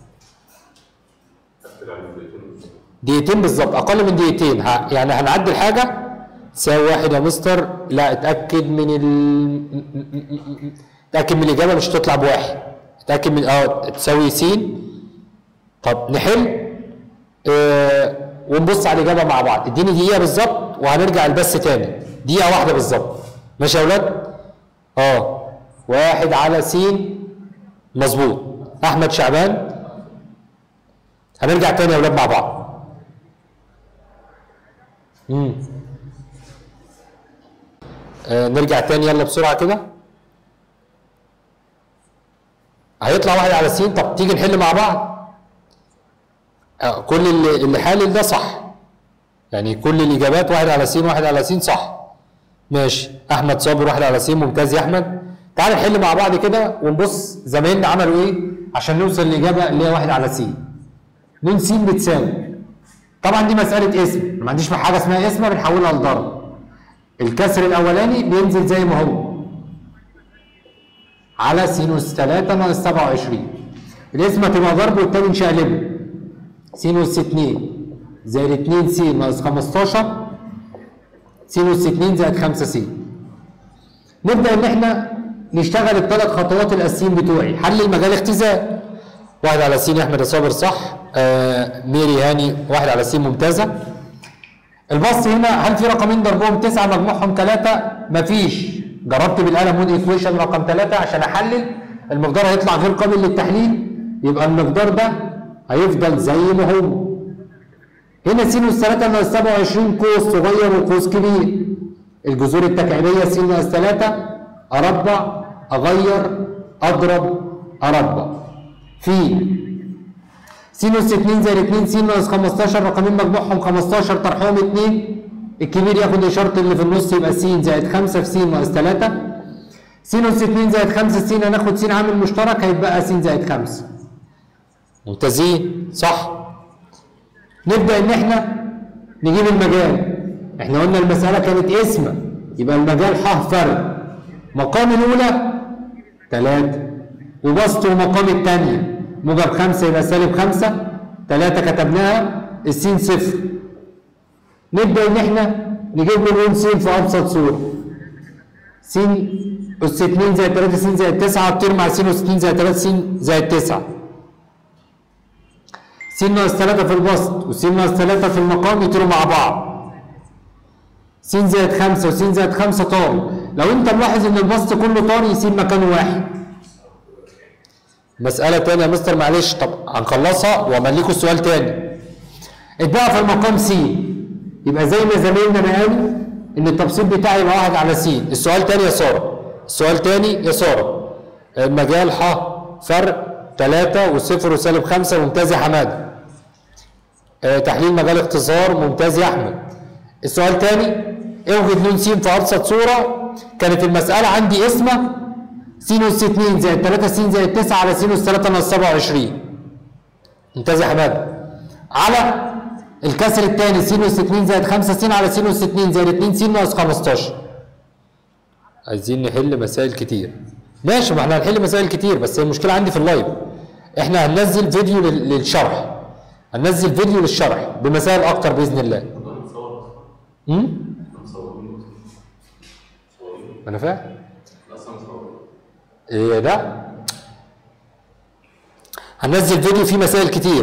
دقيقتين بالظبط، اقل من دقيقتين. يعني هنعدل حاجه تساوي 1 يا مستر. لا اتاكد من اتاكد من الاجابه مش تطلع بواحد. اتاكد من تساوي س. طب نحل ونبص على الاجابه مع بعض. اديني دقيقه بالظبط وهنرجع البث تاني، دقيقه واحده بالظبط. ماشي يا اولاد؟ 1 على س مظبوط. احمد شعبان. هنرجع تاني يا اولاد مع بعض. نرجع تاني يلا بسرعه كده. هيطلع 1 على س. طب تيجي نحل مع بعض. كل اللي حالل ده صح، يعني كل الاجابات 1 على س 1 على س صح. ماشي. احمد صابر 1 على س، ممتاز يا احمد. تعال نحل مع بعض كده ونبص زمايلنا عملوا ايه عشان نوصل للاجابه اللي هي 1 على س. ن س بتساوي، طبعا دي مساله اسم، ما عنديش حاجه اسمها اسم بنحولها لضرب. الكسر الاولاني بينزل زي ما هو على س اس 3 ناقص 27. الاسم هتبقى ضرب والتاني نشقلبه. س اس 2 زائد 2 س ناقص 15 س اس 2 زائد 5 س. نبدا ان احنا نشتغل الثلاث خطوات الاساسيين بتوعي. حل المجال اختزال. 1 على س يا احمد يا صابر صح. ميري هاني 1 على س ممتازه. البسط هنا هل في رقمين ضربهم 9 مجموعهم 3؟ مفيش. جربت بالقلم مود ايكويشن رقم 3 عشان احلل المقدار هيطلع غير قابل للتحليل، يبقى المقدار ده هيفضل زي ما هو. هنا س اس 3 ناقص 27 قوس صغير وقوس كبير. الجذور التكعيبيه س ناقص 3 اربع اغير اضرب اربع في س اس 2 زائد 2 س ناقص 15 رقمين مجموعهم 15 طرحهم 2. الكبير ياخد اشاره اللي في النص يبقى س زائد 5 في س ناقص 3. س اس 2 زائد 5 س هناخد س عامل مشترك هيتبقى س زائد 5. ممتازين صح. نبدا ان احنا نجيب المجال. احنا قلنا المساله كانت اسم، يبقى المجال ح فرق. مقام الاولى 3 وبسط ومقام الثانيه موجب 5 يبقى سالب 5. 3 كتبناها السين صفر. نبدا ان احنا نجيب له ن س في ابسط صوره. س اس 2 زائد 3 س زائد 9 تطير مع س اس 2 زائد 3 س زائد 9. س س ناقص 3 في البسط وس ناقص 3 في المقام يطيروا مع بعض. س زائد 5 وس زائد 5 طاروا. لو انت ملاحظ ان البسط كله طار يسيب مكانه واحد. مسألة تانية يا مستر معلش، طب هنخلصها وامليكوا السؤال تاني. اتبقى في المقام س، يبقى زي ما زمايلنا ما قالوا ان التبسيط بتاعي يبقى 1 على س. السؤال تاني يا سارة، السؤال تاني يا سارة. المجال ح فرق 3 وصفر وسالب 5. ممتاز يا حماده. تحليل مجال اختصار. ممتاز يا احمد. السؤال تاني، اوجد ن س في ابسط صوره. كانت المساله عندي اسمها س اس 2 زائد 3 س زائد 9 على س اس 3 ناقص 27. ممتاز يا حماده. على الكسر الثاني س اس 2 زائد 5 س على س اس 2 زائد 2 س ناقص 15. عايزين نحل مسائل كتير. ماشي، ما احنا هنحل مسائل كتير، بس المشكله عندي في اللايف. احنا هننزل فيديو للشرح. هننزل فيديو للشرح بمسائل اكتر باذن الله. انا فاهم. ايه ده؟ هننزل فيديو فيه مسائل كتير.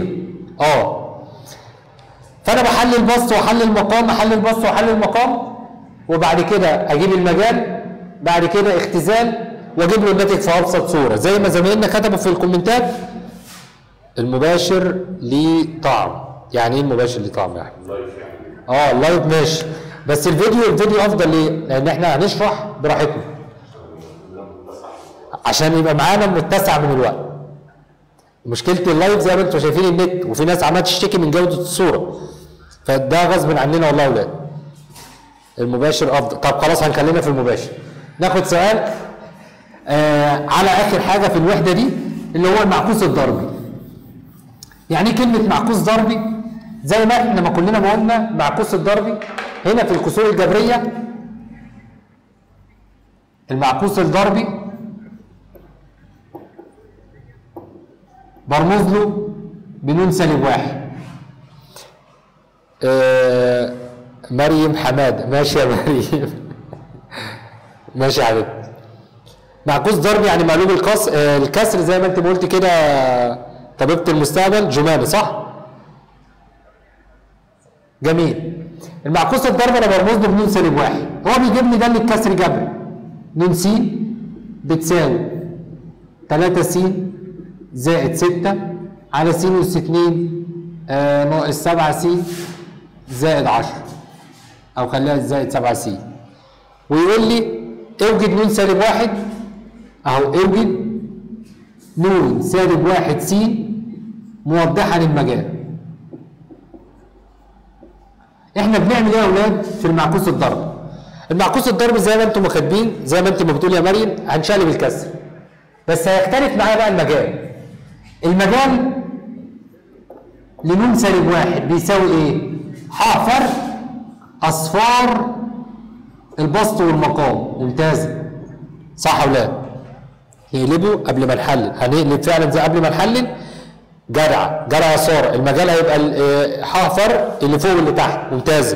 فانا بحلل البسط واحلل المقام، احلل البسط واحلل المقام، وبعد كده اجيب المجال، بعد كده اختزال، واجيب له الناتج في ابسط صوره زي ما زمايلنا كتبوا في الكومنتات. المباشر ليه طعم. يعني ايه المباشر ليه طعم يا احمد؟ اللايف ماشي، بس الفيديو افضل ليه؟ لان احنا هنشرح براحتنا عشان يبقى معانا متسع من الوقت. مشكله اللايف زي ما انتم شايفين النت، وفي ناس عماله تشتكي من جوده الصوره، فده غصب عننا والله يا اولاد. المباشر افضل. طب خلاص هنخلينا في المباشر. ناخد سؤال على اخر حاجه في الوحده دي اللي هو المعكوس الضربي. يعني ايه كلمه معكوس ضربي؟ زي ما احنا ما كلنا ما قلنا معكوس الضربي هنا في الكسور الجبريه. المعكوس الضربي برمز له بنون سالب 1. مريم حماده. ماشي يا مريم. ماشي يا حبيبتي. معكوس ضربي يعني مقلوب الكسر زي ما انت ما قلت كده طبيبه المستقبل جمانه، صح؟ جميل. المعكوس الضربي انا برمز له بنون سالب 1. هو بيجيب لي ده الكسر جبري. ن س بتساوي 3 س زائد 6 على س اس 2 ناقص 7 س زائد 10، او خليها زائد 7 س. ويقول لي اوجد ن سالب 1 اهو. اوجد ن سالب 1 س موضحا المجال. احنا بنعمل ايه يا اولاد في المعكوس الضربي؟ المعكوس الضربي زي ما انتم كاتبين، زي ما انت ما بتقول يا مريم، هنشقلب الكسر. بس هيختلف معايا بقى المجال. المجال لنون سالب 1 بيساوي ايه؟ ح فرق اصفار البسط والمقام. ممتاز. صح ولا لا؟ نقلبه قبل ما نحلل، هنقلب فعلا زي قبل ما نحلل. جدع يا ساره. المجال هيبقى ح فرق اللي فوق واللي تحت. ممتاز.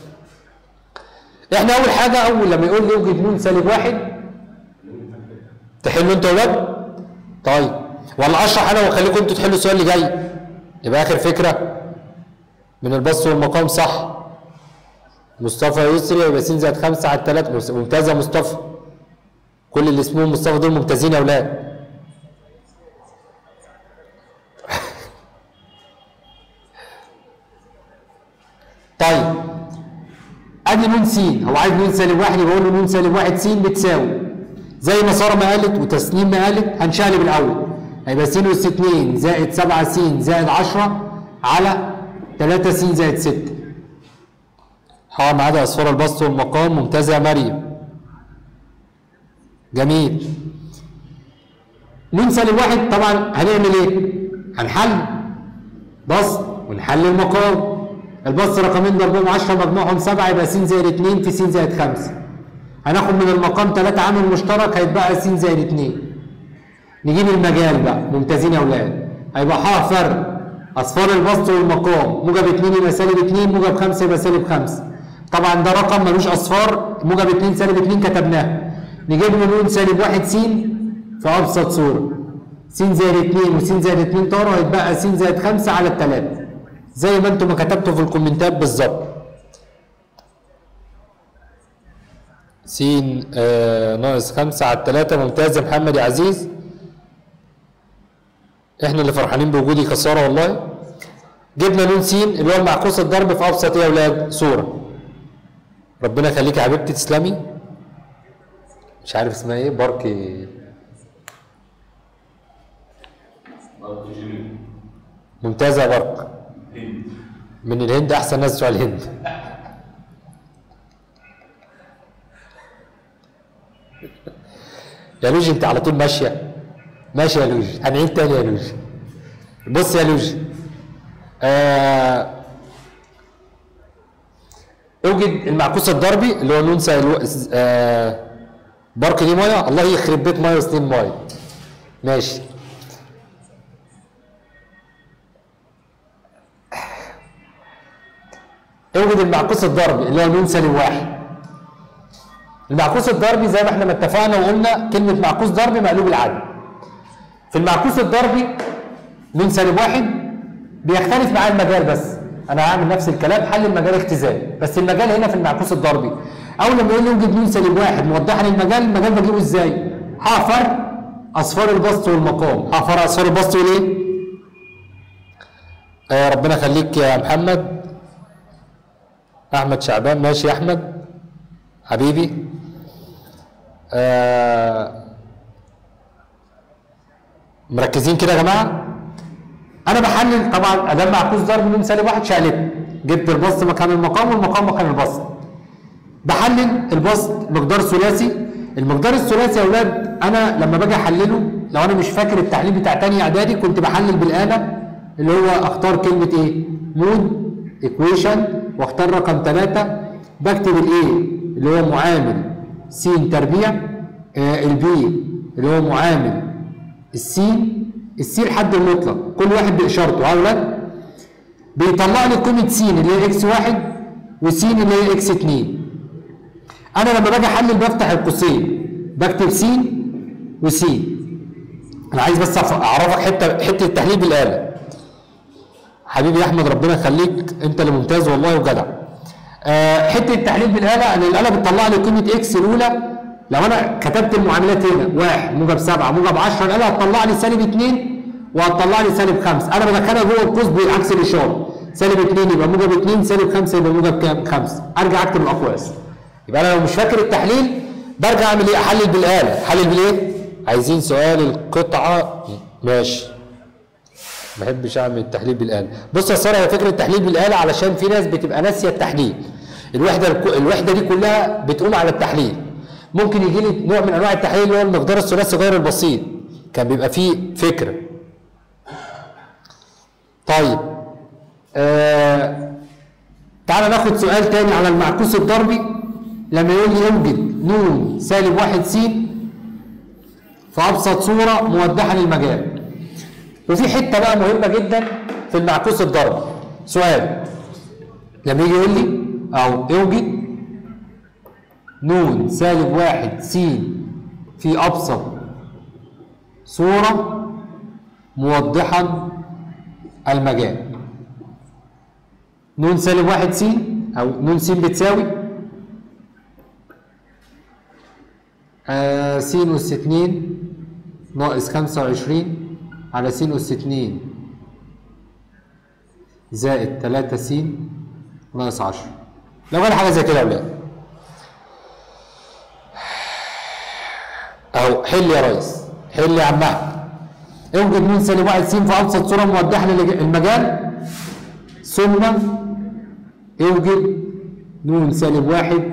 احنا اول حاجه، اول لما يقول لي اوجد ن سالب 1 تحلوا انتوا يا ولاد؟ طيب ولا اشرح انا واخليكم انتوا تحلوا السؤال اللي جاي؟ يبقى اخر فكره من البسط والمقام. صح. مصطفى يسري يبقى س زائد 5 على 3. ممتاز يا مصطفى. كل اللي اسمهم مصطفى دول ممتازين يا اولاد. طيب ادي ن س، هو عايز ن سالب 1 يبقى اقول له ن سالب 1 س بتساوي زي ما ساره ما قالت وتسنيم ما قالت. هنشقلب الاول، هيبقى س اس 2 زائد 7 س زائد 10 على 3 س زائد 6. ما عدا اصفار البسط والمقام. ممتازه يا مريم. جميل. ن سالب 1 طبعا هنعمل ايه؟ هنحل بسط ونحل المقام. البسط رقمين ضربهم 10 مجموعهم 7 يبقى س زائد 2 في س زائد 5. هناخد من المقام 3 عامل مشترك هيتبقى س زائد 2. نجيب المجال بقى. ممتازين يا اولاد. هيبقى ح فرق اصفار البسط والمقام. موجب 2 يبقى سالب 2، موجب 5 يبقى سالب 5. طبعا ده رقم ملوش اصفار. موجب 2 سالب 2 كتبناه. نجيب له ن سالب 1 س في ابسط صوره. س زائد 2 وس زائد 2 طاروا، هيتبقى س زائد 5 على 3 زي ما انتم ما كتبتوا في الكومنتات بالظبط. س ناقص 5 على 3. ممتاز يا محمد يا عزيز، احنا اللي فرحانين بوجودي كساره والله. جبنا ن س اللي هو المعكوس الضرب في ابسط ايه يا اولاد؟ صوره. ربنا يخليك يا حبيبتي تسلمي. مش عارف اسمها ايه، باركي ممتازه يا بارك من الهند، احسن ناس بتوع الهند. يا لوجي انت على طول ماشيه ماشيه يا لوجي، هنعيد تاني يا لوجي. بص يا لوجي، اوجد المعكوس الضربي اللي هو ن بارك دي ميه، الله يخرب بيت ميه وسنين ميه. ماشي. اوجد المعكوس الضربي اللي هو ن -1. المعكوس الضربي زي ما احنا ما اتفقنا وقلنا كلمه معكوس ضربي مقلوب العدد. في المعكوس الضربي ن -1 بيختلف معاه المجال، بس انا هعمل نفس الكلام، حل المجال اختزال، بس المجال هنا في المعكوس الضربي. اول لما يقول لي اوجد ن -1 موضحا المجال، المجال بجيبه ازاي؟ هقفر اصفار البسط والمقام، هقفر اصفار البسط والايه؟ ربنا يخليك يا محمد. احمد شعبان، ماشي يا احمد حبيبي. مركزين كده يا جماعه؟ انا بحلل طبعا ادام معكوس ضرب ن -1 شقلبت، جبت البسط مكان المقام والمقام مكان البسط. بحلل البسط مقدار ثلاثي. المقدار الثلاثي يا اولاد انا لما باجي احلله، لو انا مش فاكر التحليل بتاع ثانيه اعدادي كنت بحلل بالاله، اللي هو اختار كلمه ايه؟ مود ايكويشن، واختار رقم 3، بكتب الايه اللي هو معامل س تربيع، البي اللي هو معامل السي الحد المطلق، كل واحد باشارته. ها اولاد؟ بيطلع لي قيمه س اللي هي اكس 1 وس اللي هي اكس 2. انا لما باجي احلل بفتح القوسين بكتب س وس. انا عايز بس اعرفك حته التحليل بالاله. حبيبي يا احمد ربنا يخليك، انت اللي ممتاز والله وجدع. حته التحليل بالاله، ان الاله بتطلع لي قيمه اكس الاولى. لو انا كتبت المعاملات هنا 1 موجب 7 موجب 10، الاله هتطلع لي -2 وهتطلع لي -5. انا بدخلها جوه القوس بعكس الاشاره، -2 يبقى موجب 2، -5 يبقى موجب كام؟ 5. ارجع اكتب الاقواس. يبقى انا لو مش فاكر التحليل برجع اعمل ايه؟ احلل بالاله. احلل بالايه؟ عايزين سؤال القطعه؟ ماشي. ما بحبش اعمل التحليل بالاله. بص يا ساره، هي فكره التحليل بالاله علشان في ناس بتبقى ناسيه التحليل. الوحده دي كلها بتقوم على التحليل. ممكن يجي لي نوع من انواع التحليل اللي هو المقدار الثلاثي غير البسيط، كان بيبقى فيه فكره. طيب تعالى ناخد سؤال تاني على المعكوس الضربي. لما يقول لي اوجد ن -1 س في ابسط صوره موضحه للمجال. وفي حته بقى مهمه جدا في المعكوس الضربي. سؤال لما يجي يقول لي او اوجد ن -1 س في ابسط صوره موضحا المجال. ن -1 س او ن س بتساوي س أس 2 ناقص 25 على س أس 2 زائد 3 س ناقص 10. لو قال حاجه زي كده يا ولاد اهو، حل يا ريس، حل يا عم احمد. اوجد ن -1 س في ابسط صوره موضحه للمجال، ثم اوجد ن -1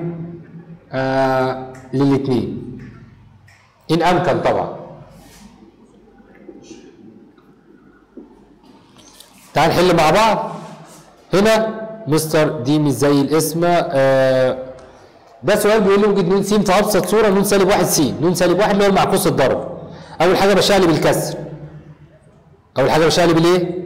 للاثنين ان امكن طبعا. تعال نحل مع بعض. هنا مستر دي مش زي الاسم. ده سؤال بيقول لي اوجد ن س في ابسط صوره ن -1 س. ن -1 اللي هو المعكوس الضرب. اول حاجه بشقلب الكسر. اول حاجه بشقلب الايه؟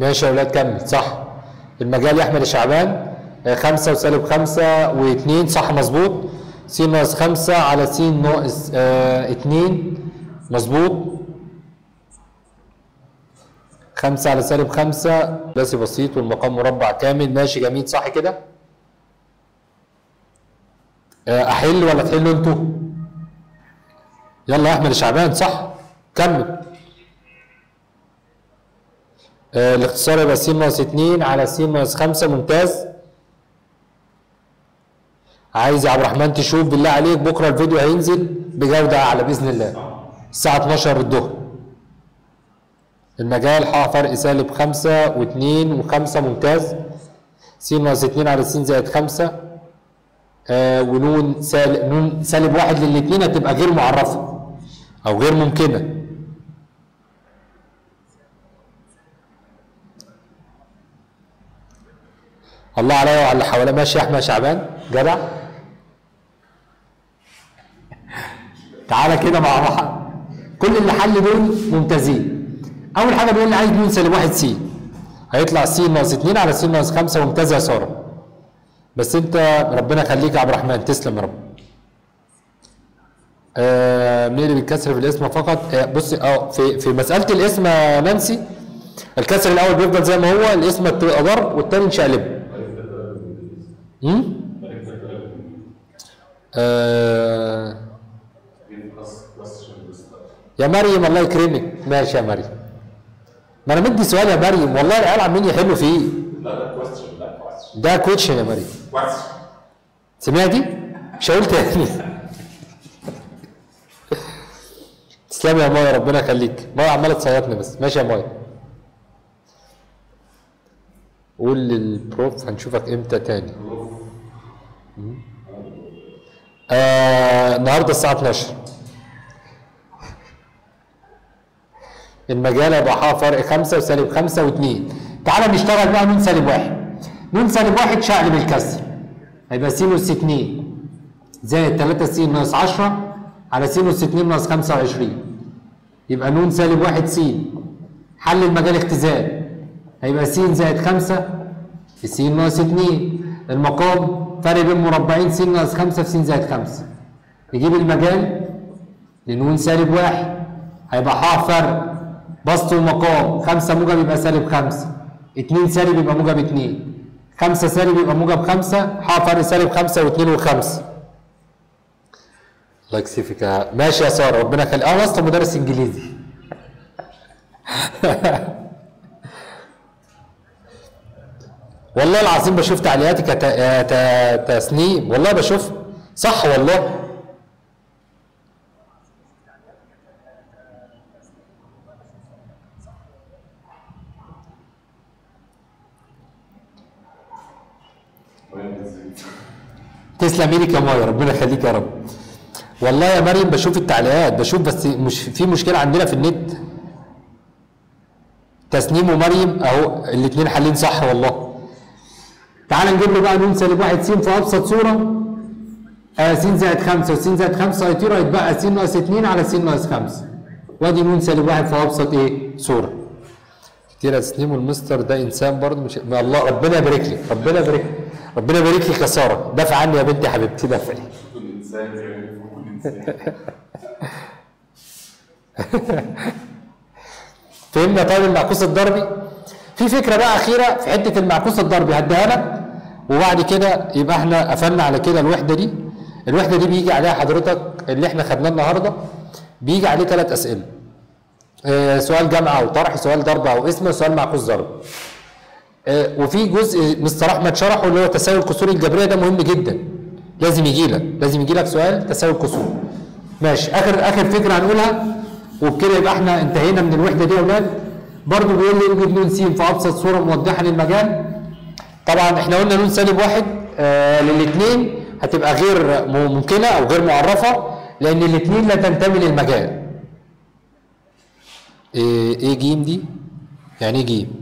ماشي يا اولاد كمل صح. المجال يا احمد يا شعبان 5 وسالب 5 و2 صح مظبوط. س ناقص 5 على س ناقص 2 مظبوط. 5 على سالب 5 ثلاثي بسيط والمقام مربع كامل. ماشي جميل صح كده. احل ولا تحلوا انتوا؟ يلا يا احمد يا شعبان صح كمل. الاختصار يبقى س ناقص 2 على س ناقص 5 ممتاز. عايز يا عبد الرحمن تشوف بالله عليك بكره الفيديو هينزل بجوده اعلى باذن الله الساعه 12 الظهر. المجال ح فرق سالب 5 و2 و5 ممتاز. س ناقص 2 على س زائد 5 ونون سالب 1 للاثنين هتبقى غير معرفه او غير ممكنه. الله عليا وعلى اللي حواليا. ماشي يا احمد شعبان جدع. تعالى كده مع بعض. كل اللي حل دول ممتازين. اول حاجه بيقول لي عايز نون سالب 1 س هيطلع س ناقص 2 على س ناقص 5 ممتاز يا ساره. بس انت ربنا يخليك يا عبد الرحمن تسلم يا رب. مين اللي بيتكسر في الاسم فقط؟ بص في مساله الاسم يا نانسي الكسر الاول بيفضل زي ما هو، الاسم بتبقى ضرب والثاني نشقلبه. يا مريم الله يكرمك. ماشي يا مريم. ما انا مدي سؤال يا مريم والله العيال عمالين يحلوا فيه. لا ده كويستشن. لا كويستشن. ده كويتشن يا مريم. كويستشن. سمعتي؟ مش هقول تاني. تسلمي يا مايا ربنا يخليك. مايا عماله تصيطني بس. ماشي يا مايا. قول للبروف هنشوفك امتى تاني. النهارده الساعه 12. المجال هيبقى ح فرق 5 وسالب 5 و2. تعالى نشتغل بقى نون سالب 1. نون سالب 1 شقلب الكسر هيبقى س أس 2 زائد 3 س ناقص 10 على س أس 2 ناقص 25. يبقى نون سالب 1 س. حل المجال اختزال هيبقى س زائد 5 في س ناقص 2. المقام فرق بين مربعين س ناقص 5 في س زائد 5. نجيب المجال لنون سالب 1 هيبقى ح فرق بسط ومقام 5 موجب يبقى سالب 5 2 سالب يبقى موجب 2 5 سالب يبقى موجب 5 ح فرق سالب 5 و2 و5. الله يكسفك. ماشي يا ساره ربنا يخليك. انا اصلا مدرس انجليزي. والله العظيم بشوف تعليقاتك تسنيم والله بشوف صح والله. تسلم ايدك يا مايا ربنا يخليك يا رب. والله يا مريم بشوف التعليقات بشوف بس مش في مشكله عندنا في النت. تسنيم ومريم اهو الاثنين حالين صح والله. تعال نجيب له بقى نون سالب 1 س في ابسط صوره. س زائد 5 وس زائد 5 هيطير هيتبقى س ناقص 2 على س ناقص 5. وادي نون سالب 1 في ابسط ايه؟ صوره. كتير يا تسنيم والمستر ده انسان برضه مش ما الله ربنا يبارك لك ربنا يبارك لك ربنا يبارك لك يا ساره. دافع عني يا بنتي حبيبتي دافعي. الانسان يعني كل انسان. فهمنا طيب المعكوس الضربي؟ في فكره بقى اخيره في حته المعكوس الضربي هديها لك وبعد كده يبقى احنا قفلنا على كده الوحده دي. الوحده دي بيجي عليها حضرتك اللي احنا خدناه النهارده بيجي عليه 3 اسئله. سؤال جمع او طرح، سؤال ضرب او اسم، سؤال معكوس ضرب. وفي جزء مستر احمد شرحه اللي هو تساوي الكسور الجبريه ده مهم جدا. لازم يجي لك سؤال تساوي الكسور. ماشي اخر فكره هنقولها وبكده يبقى احنا انتهينا من الوحده دي يا اولاد. برضه بيقول لي يوجد نون س في ابسط صوره موضحه للمجال. طبعا احنا قلنا نون سالب 1 للاثنين هتبقى غير ممكنه او غير معرفه لان الاثنين لا تنتمي للمجال. ايه جيم دي؟ يعني ايه جيم؟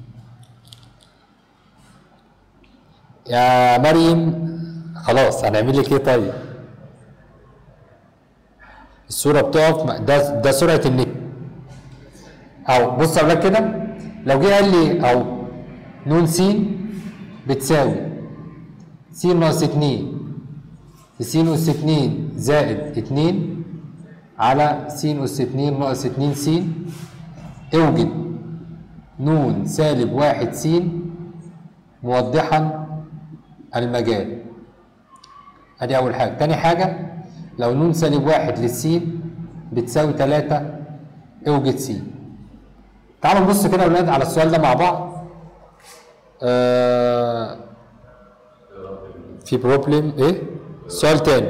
يا مريم خلاص هنعمل لك ايه طيب؟ الصوره بتقف ده سرعه النت. او بص يا اولاد كده لو جه قال لي او ن س بتساوي س ناقص 2 في س أس 2 زائد 2 على س أس 2 ناقص 2 س، اوجد ن سالب 1 س موضحا المجال. ادي اول حاجه. تاني حاجه لو ن سالب 1 للسين بتساوي 3 اوجد س. تعالوا نبص كده يا اولاد على السؤال ده مع بعض. في بروبلم ايه؟ سؤال تاني.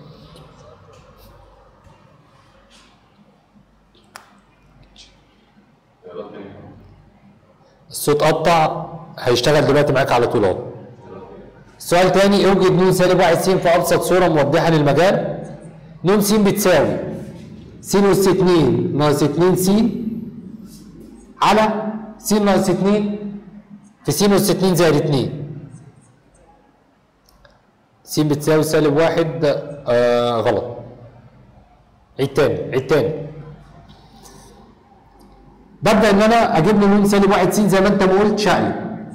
الصوت قطع، هيشتغل دلوقتي معاك على طول اهو. سؤال تاني، اوجد ن سالب 1 س في ابسط صوره موضحه للمجال. ن س بتساوي س أس 2 ناقص 2 س على س ناقص 2 في س أس 2 زائد 2. س بتساوي سالب 1. غلط. عيد تاني. ببدأ إن أنا أجيب له ن سالب 1 س زي ما أنت ما قلت شقلب.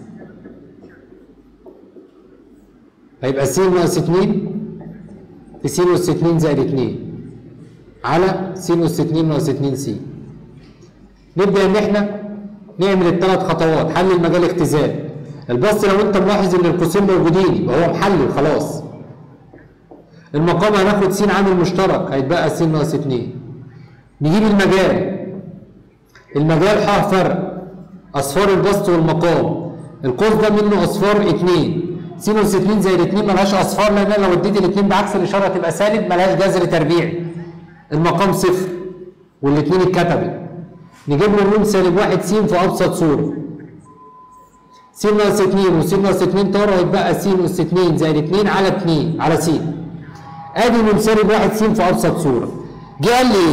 هيبقى س ناقص 2 في س أس 2 زائد 2 على س أس 2 ناقص 2 س. نبدأ إن إحنا نعمل الثلاث خطوات. حل المجال اختزال. البسط لو أنت ملاحظ إن القوسين موجودين يبقى هو محلل خلاص. المقام هناخد س عامل مشترك هيتبقى س ناقص 2. نجيب المجال ح فرق اصفار البسط والمقام. القوس ده منه اصفار 2. س أس 2 زائد 2 ملهاش اصفار، لان انا لو اديت الاثنين بعكس الاشاره تبقى سالب، ملهاش جذر تربيعي. المقام صفر والاثنين اتكتبت. نجيب له ن سالب 1 س في ابسط صوره. س ناقص 2 وس ناقص 2 طار هيتبقى س أس 2 زائد 2 على 2 على س. ادي ن سالب 1 س في ابسط صوره. جه قال لي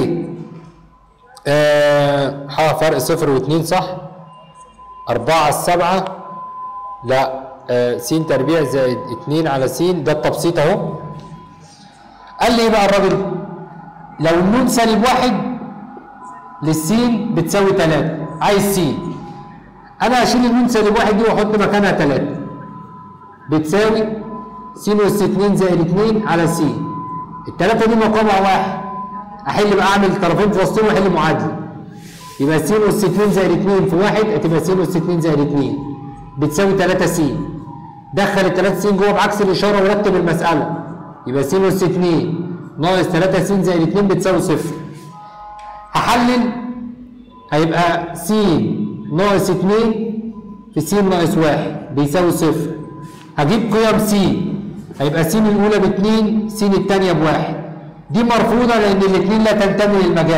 ايه؟ ح فرق 0 و2 صح؟ 4 على 7 لا س تربيع زائد 2 على س. ده التبسيط اهو. قال لي ايه بقى الراجل؟ لو ن سالب 1 للسين بتساوي 3 عايز س. انا هشيل الن سالب 1 دي واحط مكانها 3 بتساوي س أس 2 زائد 2 على س. الثلاثه دي مقامها 1. احل بقى، اعمل طرفين في وسطهم واحل معادله. يبقى س أس 2 زائد 2 في 1 هتبقى س أس 2 زائد 2 بتساوي 3 س. دخل ال 3 س جوه بعكس الاشاره ورتب المساله. يبقى س أس 2 ناقص 3 س زائد 2 بتساوي 0. هحلل هيبقى س ناقص 2 في س ناقص 1 بيساوي 0. هجيب قيم س هيبقى س الاولى ب2 س الثانيه ب1. دي مرفوضه لان الاثنين لا تنتمي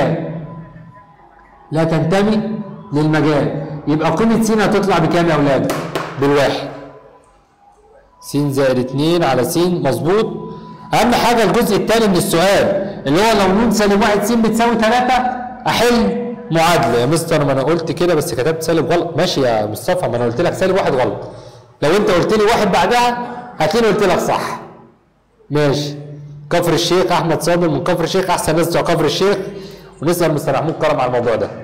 للمجال. يبقى قيمه س هتطلع بكام يا اولاد؟ بالواحد. س زائد 2 على س مظبوط. اهم حاجه الجزء الثاني من السؤال اللي هو لو ن سالب 1 س بتساوي 3 احل معادله. يا مستر ما انا قلت كده بس كتبت سالب غلط. ماشي يا مصطفى، ما انا قلت لك سالب 1 غلط. لو انت قلت لي 1 بعدها هتلاقيني قلت لك صح. ماشي. كفر الشيخ احمد صابر من كفر الشيخ، احسن ناس بتوع كفر الشيخ، ونسال مستر محمود كرم على الموضوع ده.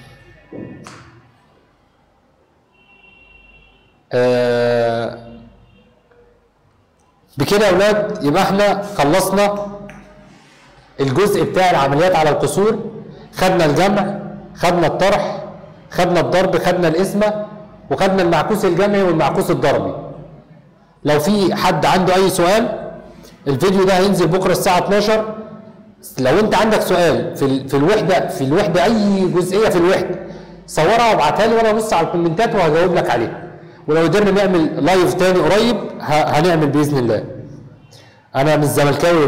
بكده يا اولاد يبقى احنا خلصنا الجزء بتاع العمليات على القصور. خدنا الجمع، خدنا الطرح، خدنا الضرب، خدنا القسمه، وخدنا المعكوس الجمعي والمعكوس الضربي. لو في حد عنده اي سؤال، الفيديو ده هينزل بكره الساعه 12. لو انت عندك سؤال في الوحده اي جزئيه في الوحده صورها وابعتها لي وانا ابص على الكومنتات وهجاوب لك عليها. ولو قدرنا نعمل لايف تاني قريب هنعمل باذن الله. انا مش زملكاوي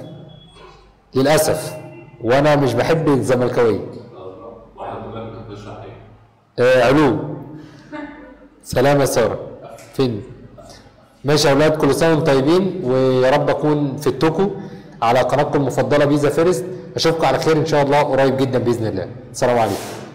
للاسف وانا مش بحب الزملكاويه. علوم. سلام يا ساره. فين؟ ماشي يا اولاد، كل سنه وانتم طيبين، ويا رب اكون فدتكم على قناتكم المفضله بيزا فيرست. اشوفكم على خير ان شاء الله قريب جدا باذن الله. السلام عليكم.